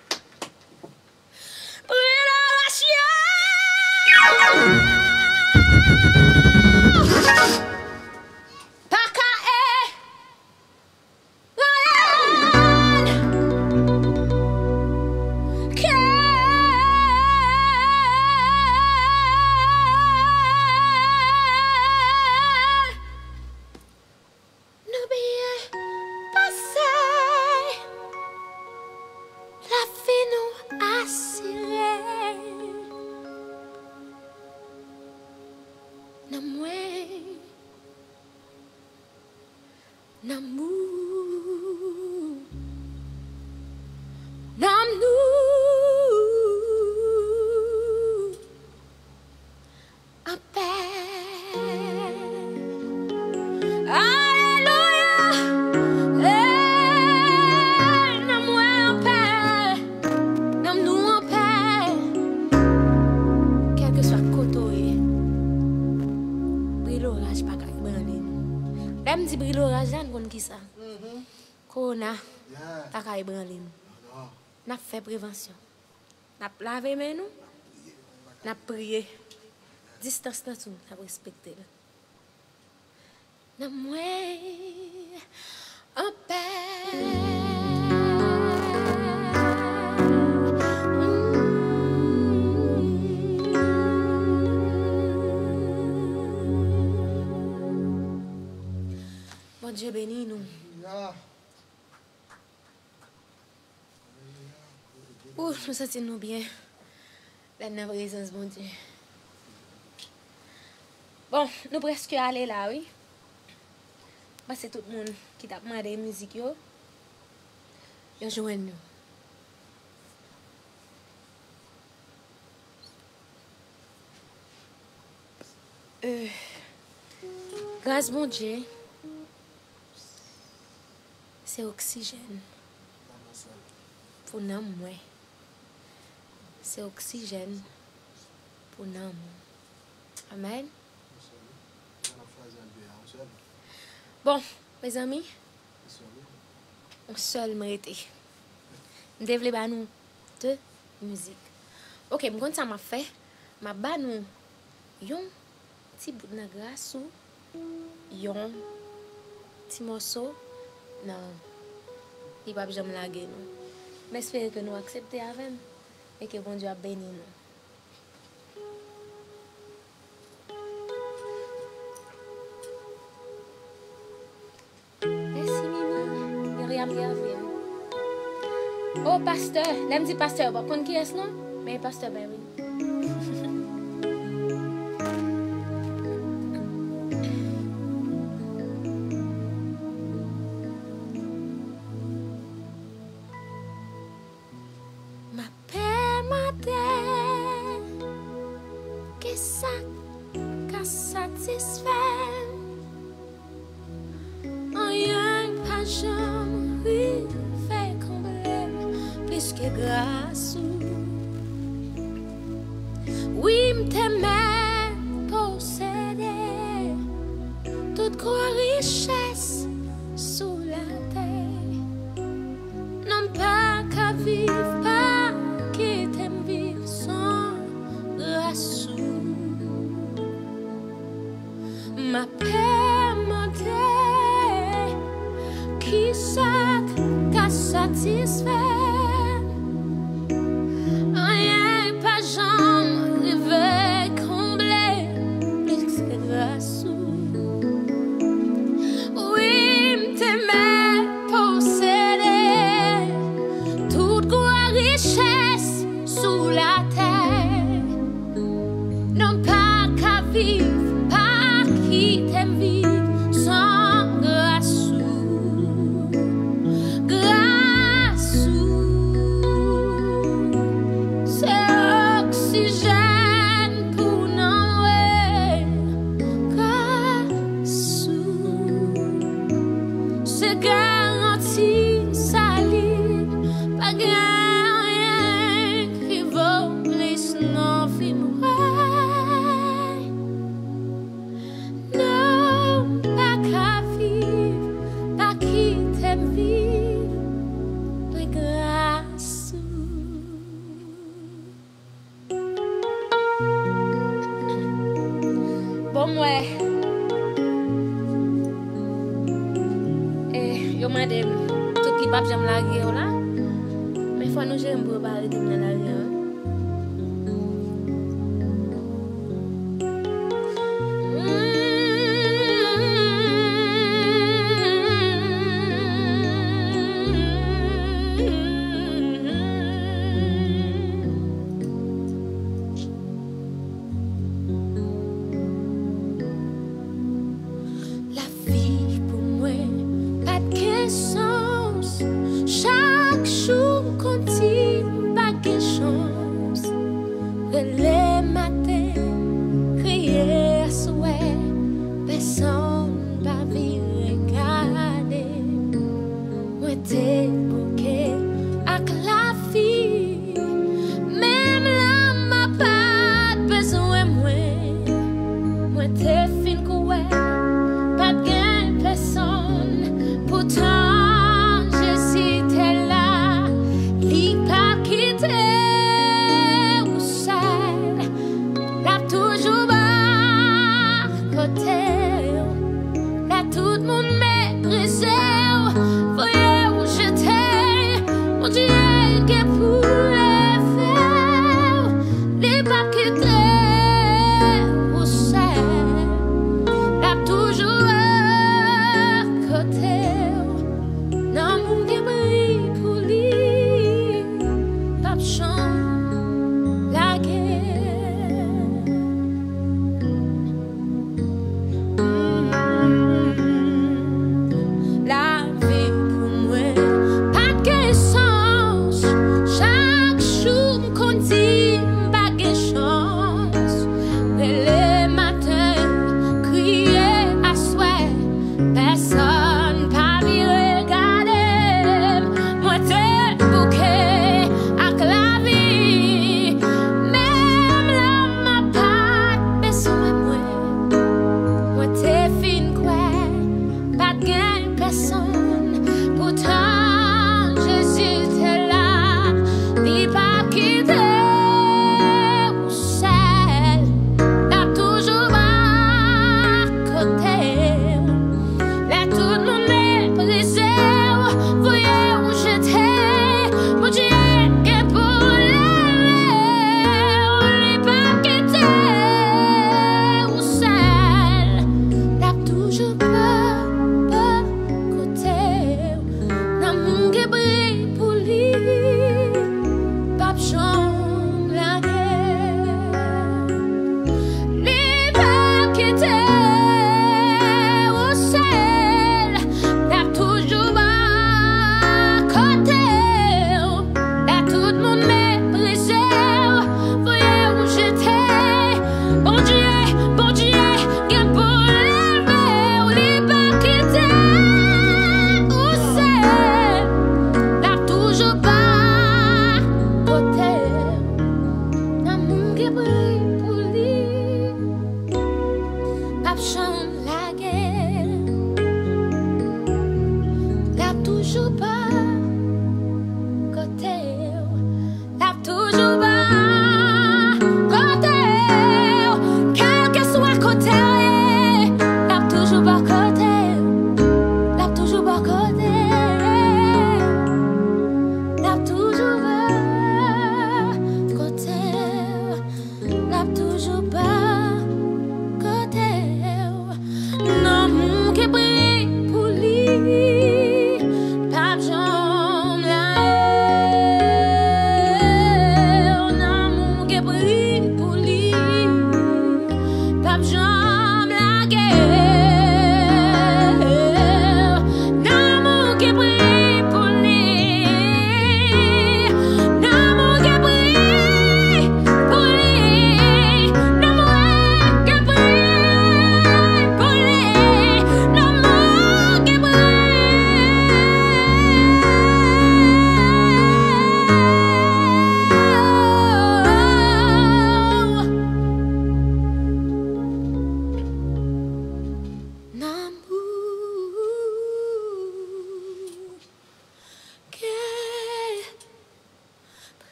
N'a fait prévention. N'a lavé mais nous. N'a prié. Distance dans tout, n'a respecté. N'a moi en Bon Dieu bénis nous. Ouh, nous sentons bien. La présence, bon Dieu. Bon, nous presque allés là, oui. C'est tout le monde qui t'a demandé la musique, yo. Yo joignent nous. Grâce, bon Dieu, c'est oxygène. Pour nous, moi. C'est oxygène pour nous. Amen. Bon, mes amis, on seul mérite. Nous devons nous deux musiques. Ok, je ça m'a fait. Je vais nous un petit bout de grâce ou un petit morceau. Non, il ne va pas jamais laguer nous. Mais j'espère que nous acceptons avec nous. Et que bon Dieu a béni nous. Merci Mimi. Myriam Gervais. Oh pasteur, l'aime dit pasteur, vous connaissez qui est-ce non? Mais pasteur, ben oui. Grâce. yo madame, tout li pap jam la guerre là. Mais faut nous j'aime pour parler de la guerre. Te fin kouè, pat gen person pou tan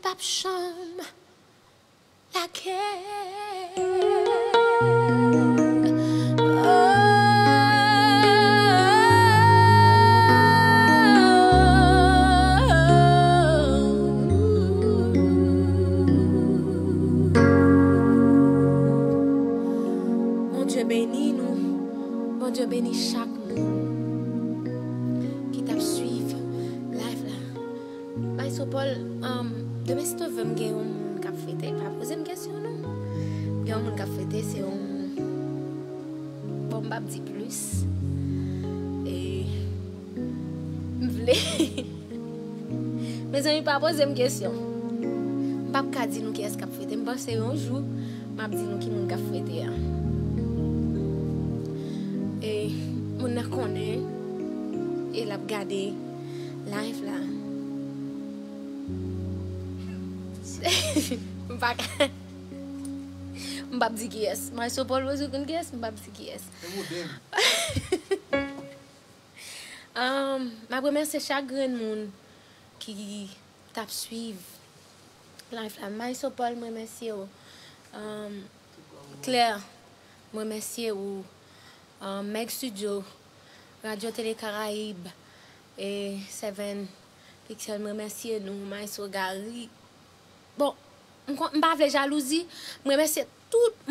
pas chambre la Mon Dieu bénit nous, bon Dieu bénit chaque monde qui t'a suivre live là. Maïso Paul, demain si tu veux me gagner un monde qui a fêté, pas poser une question non. Il y a un monde qui a fêté, c'est un bon m'a dit plus et m'vle. Mes amis pas poser une question. Pas ka di nous qui est-ce qui a fêté, me penser un jour m'a dit nous qui monde qui a fêté. Et mon a connaît et l'a regardé live là. M'pa di qui est. Maïso Paul vous connaissez qui est, m'pa di qui est. Ma remercie chaque grand monde qui t'a suivre live là. Maïso Paul me remercie Claire me remercie Meg Studio, Radio Télé Caraïbe et Seven Pixel me remercie nous, Maïso Gary. Bon, je ne vais pas jalousie, je remercie tout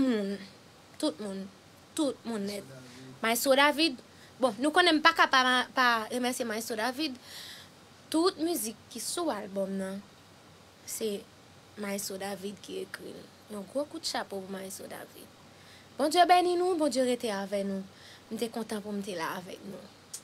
le monde net. Maïso David, bon, nous ne connaissons pas capable de remercier Maïso David. Toute musique qui est sur l'album, c'est Maïso David qui écrit. Un gros coup de chapeau pour Maïso David. Bon Dieu bénis nous, bon Dieu reste avec nous. Je suis content pour être là avec nous.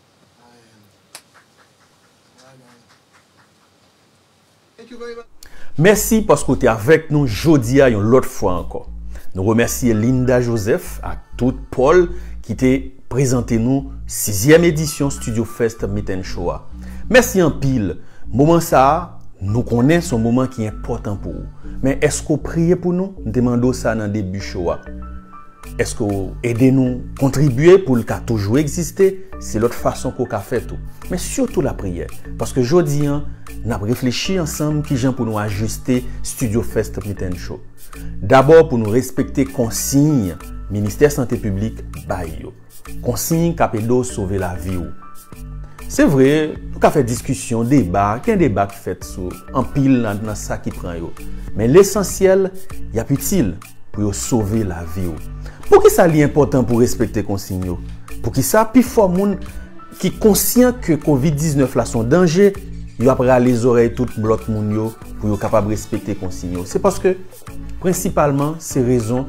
Merci parce que tu es avec nous aujourd'hui une autre fois encore. Nous remercions Linda Joseph et tout Paul qui t'a présenté nous 6e édition Studio Fest Meet and Show. Merci en pile. Moment ça, nous connaissons un moment qui est important pour vous. Mais est-ce que vous priez pour nous? Nous demandons ça dans le début show. Est-ce que vous aidez-nous à contribuer pour le cas toujours exister? C'est l'autre façon qu'on a fait tout. Mais surtout la prière. Parce que aujourd'hui, nous avons réfléchi ensemble qui gens pour nous ajuster Studio Fest Meet and Show. D'abord pour nous respecter consignes ministère santé publique bayo. Consigne capédo sauver la vie. C'est vrai, nous avons fait discussion, débat, qu'il y a un débat qui fait sur en pile dans ça qui prend yo. Mais l'essentiel, il y a utile pour sauver la vie. Pour qui ça est important pour respecter consignes? Pour qui ça plus fort monde qui conscient que COVID-19 là son danger, il va prendre les oreilles tout l'autre monde yo pour être capable de respecter consignes. C'est parce que principalement c'est raison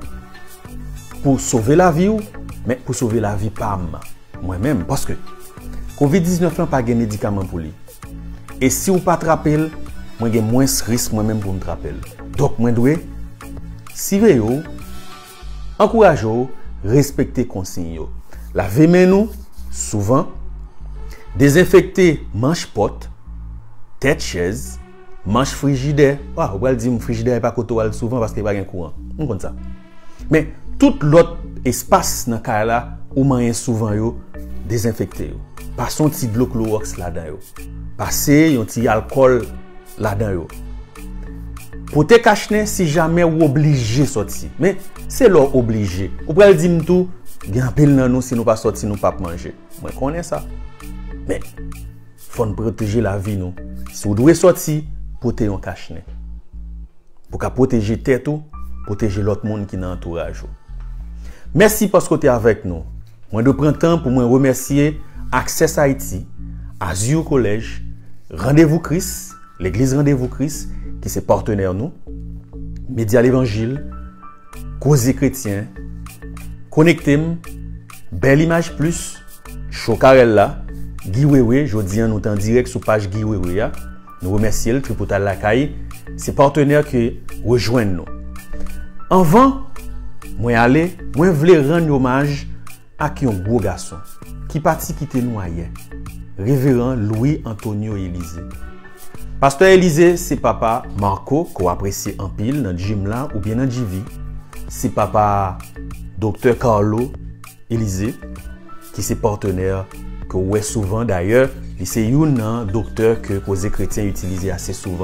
pour sauver la vie mais pour sauver la vie pas moi-même parce que COVID-19 n'a pas de médicament pour lui. Et si vous pas attraper, moi j'ai moins de risque moi-même pour me attraper. Donc moi dois suivre vous, encourager vous, respecter consignes. Laver main nous souvent, désinfecter manche porte, tête chaise, manche frigidaire. Ah, on va dire frigidaire pas côté souvent parce qu'il n'y a pas de courant. On compte ça. Mais tout l'autre espace dans cas là ou moyen souvent yo désinfecter. Passons un petit de l'eau Clorox là-dedans. Passez un petit alcool là-dedans. Pour te cacher, si jamais vous obligé de sortir. Mais c'est l'heure obligé. Vous pouvez dire tout, il y a un pile dans nous si nous pas sortir, nous pas manger. Moi, je connais ça. Mais il faut protéger la vie. Nous. Si vous devez sortir, protéger un cache-nez. Pour protéger tête, protéger l'autre monde qui est dans l'entourage. Merci parce que tu es avec nous. Moi, je prends temps pour me remercier Access Haïti, Azure Collège, Rendez-vous Christ, l'église Rendez-vous Christ, qui est partenaire nous, Média l'Évangile, Cause Chrétien, Connectem, Belle Image Plus, Chocarella, Guy Wewe, je dis nous en direct sur page Guy Wewe. Nous remercions le Tripotal Lacaille, c'est partenaires qui rejoignent nous. Avant, moi voulais rendre hommage à qui un gros garçon qui parti quitter nous ailleurs. Révérend Louis Antonio Élisée. Pasteur Élisée, c'est papa Marco qu'on apprécie en pile dans gym là ou bien dans JV. C'est papa docteur Carlo Élisée qui c'est partenaire que ouais souvent d'ailleurs, c'est un docteur que Cause Chrétien utilise assez souvent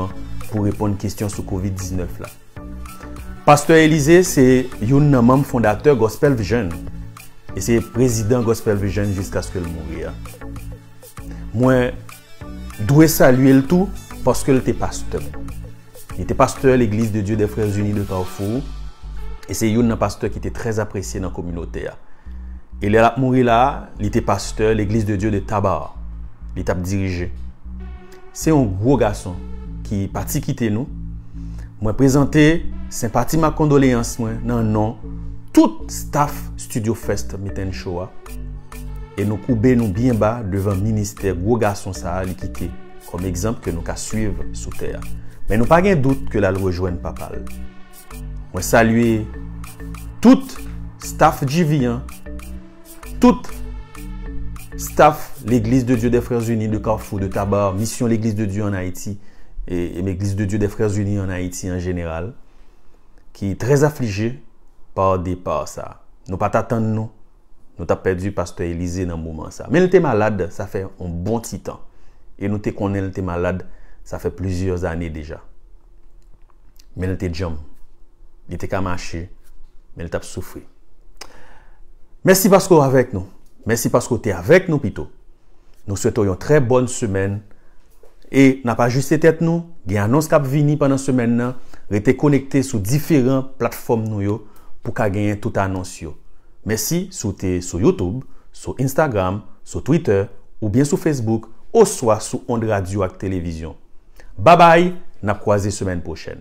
pour répondre aux questions sur Covid-19 là. Pasteur Élisée, c'est un membre fondateur Gospel Vision. Et c'est président Gospel Vision jusqu'à ce qu'il meure. Moi, je dois saluer le tout parce qu'il était pasteur. Il était pasteur de l'Église de Dieu des Frères Unis de Carrefour. Et c'est un pasteur qui était très apprécié dans la communauté. Et il a mouru là, il était pasteur de l'Église de Dieu de Tabar. Il était dirigé. C'est un gros garçon qui est parti quitter nous. Moi, présenté, sympathie ma condoléance, moi, dans le nom, tout staff Studio Fest Mitten Show. Et nous couper nous bien bas devant le ministère, gros garçon ça, il quitté comme exemple que nous qu'à suivre sous terre. Mais nous pas de doute que la rejoindre papa. Moi saluer tout staff Jivian, tout staff l'Église de Dieu des Frères Unis de Carrefour, de Tabar, mission l'Église de Dieu en Haïti et l'Église de Dieu des Frères Unis en Haïti en général, qui est très affligé par départ ça. Nous pas t'attendre nous. Nous avons perdu pasteur Élisée dans le moment ça. Mais il était malade, ça fait un bon petit temps. Et nous te connaissons, il était malade, ça fait plusieurs années déjà. Mais il était jam. Il était qu'à marcher, mais il t'a souffert. Merci parce que vous êtes avec nous. Merci parce que vous êtes avec nous, Pito. Nous souhaitons une très bonne semaine. Et n'a pas juste tête nous, il y a une annonce qui va venir pendant la semaine. Restez connectés sur différentes plateformes nous pour gagner toute annonce. Merci sur YouTube, sur Instagram, sur Twitter ou bien sur Facebook ou soit sur Onde Radio et télévision. Bye bye, n'a croisé semaine prochaine.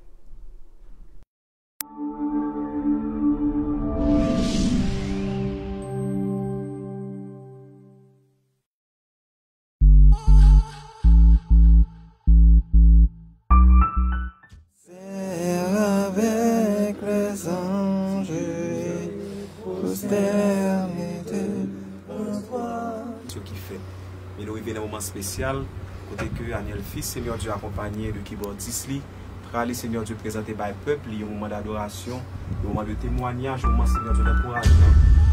Avec les anges, ce qui fait. Mais nous arrivons dans un moment spécial, côté que Aniel Fils, Seigneur Dieu accompagné de keyboardiste, le Seigneur Dieu présenté par le peuple, il y a un moment d'adoration, un moment de témoignage, un moment Seigneur Dieu d'encouragement.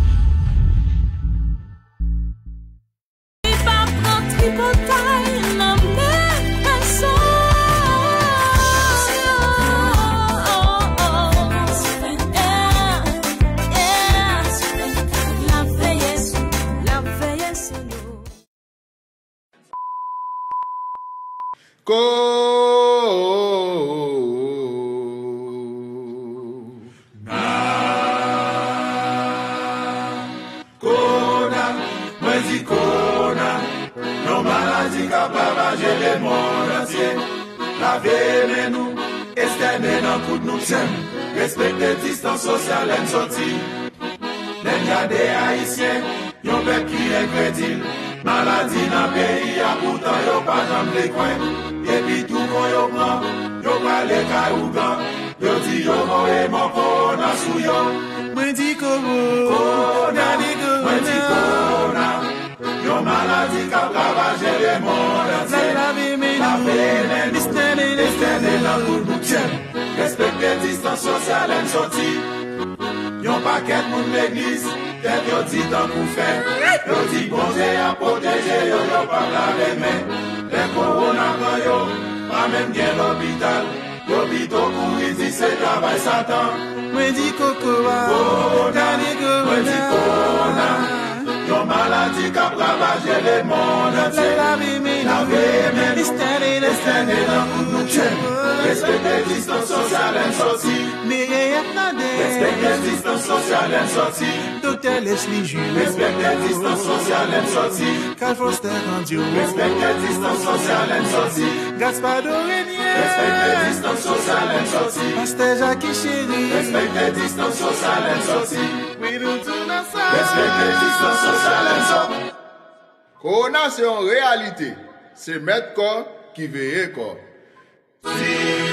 Respectez distance sociale et sortie. Les gars des haïtiens, yon peuple qui est crédile. Maladie dans le pays, a pourtant yon pas jamais les coins. Et puis tout le monde yon prend, yon pas les caillougan. Yon dit yon voye mon corona sous yon. Moi dit corona, moi dit corona. Yon maladie qui a ravagé le monde entier. La vie, l'esternel dans tout le monde. Respectez distance sociale et sortie. Yon paquet moun l'église, tête yon dit tant qu'on fait. Yon dit bon Dieu a protégé, yon pas laver main. Les corona prend yon, pas même bien l'hôpital. L'hôpital courir dit c'est travail Satan. Moi dit corona, moi dit corona. Yon maladie qui a ravagé le monde entier. La vie, l'esternel dans tout le monde. Respectez distance sociale et sortie. Respectez distance sociale et sortie. Docteur Leslie Jules. Respectez distance sociale et sortie. Carl Foster Radio. Respectez distance sociale et sortie. Gaspard Dorenier. Respectez distance sociale et sortie. Pasteur Jacques Chéri. Respectez distance sociale et sortie. Oui, nous tournons ça. Respectez distance sociale et sortie. Corona, c'est en réalité. C'est mettre corps qui veille corps. Si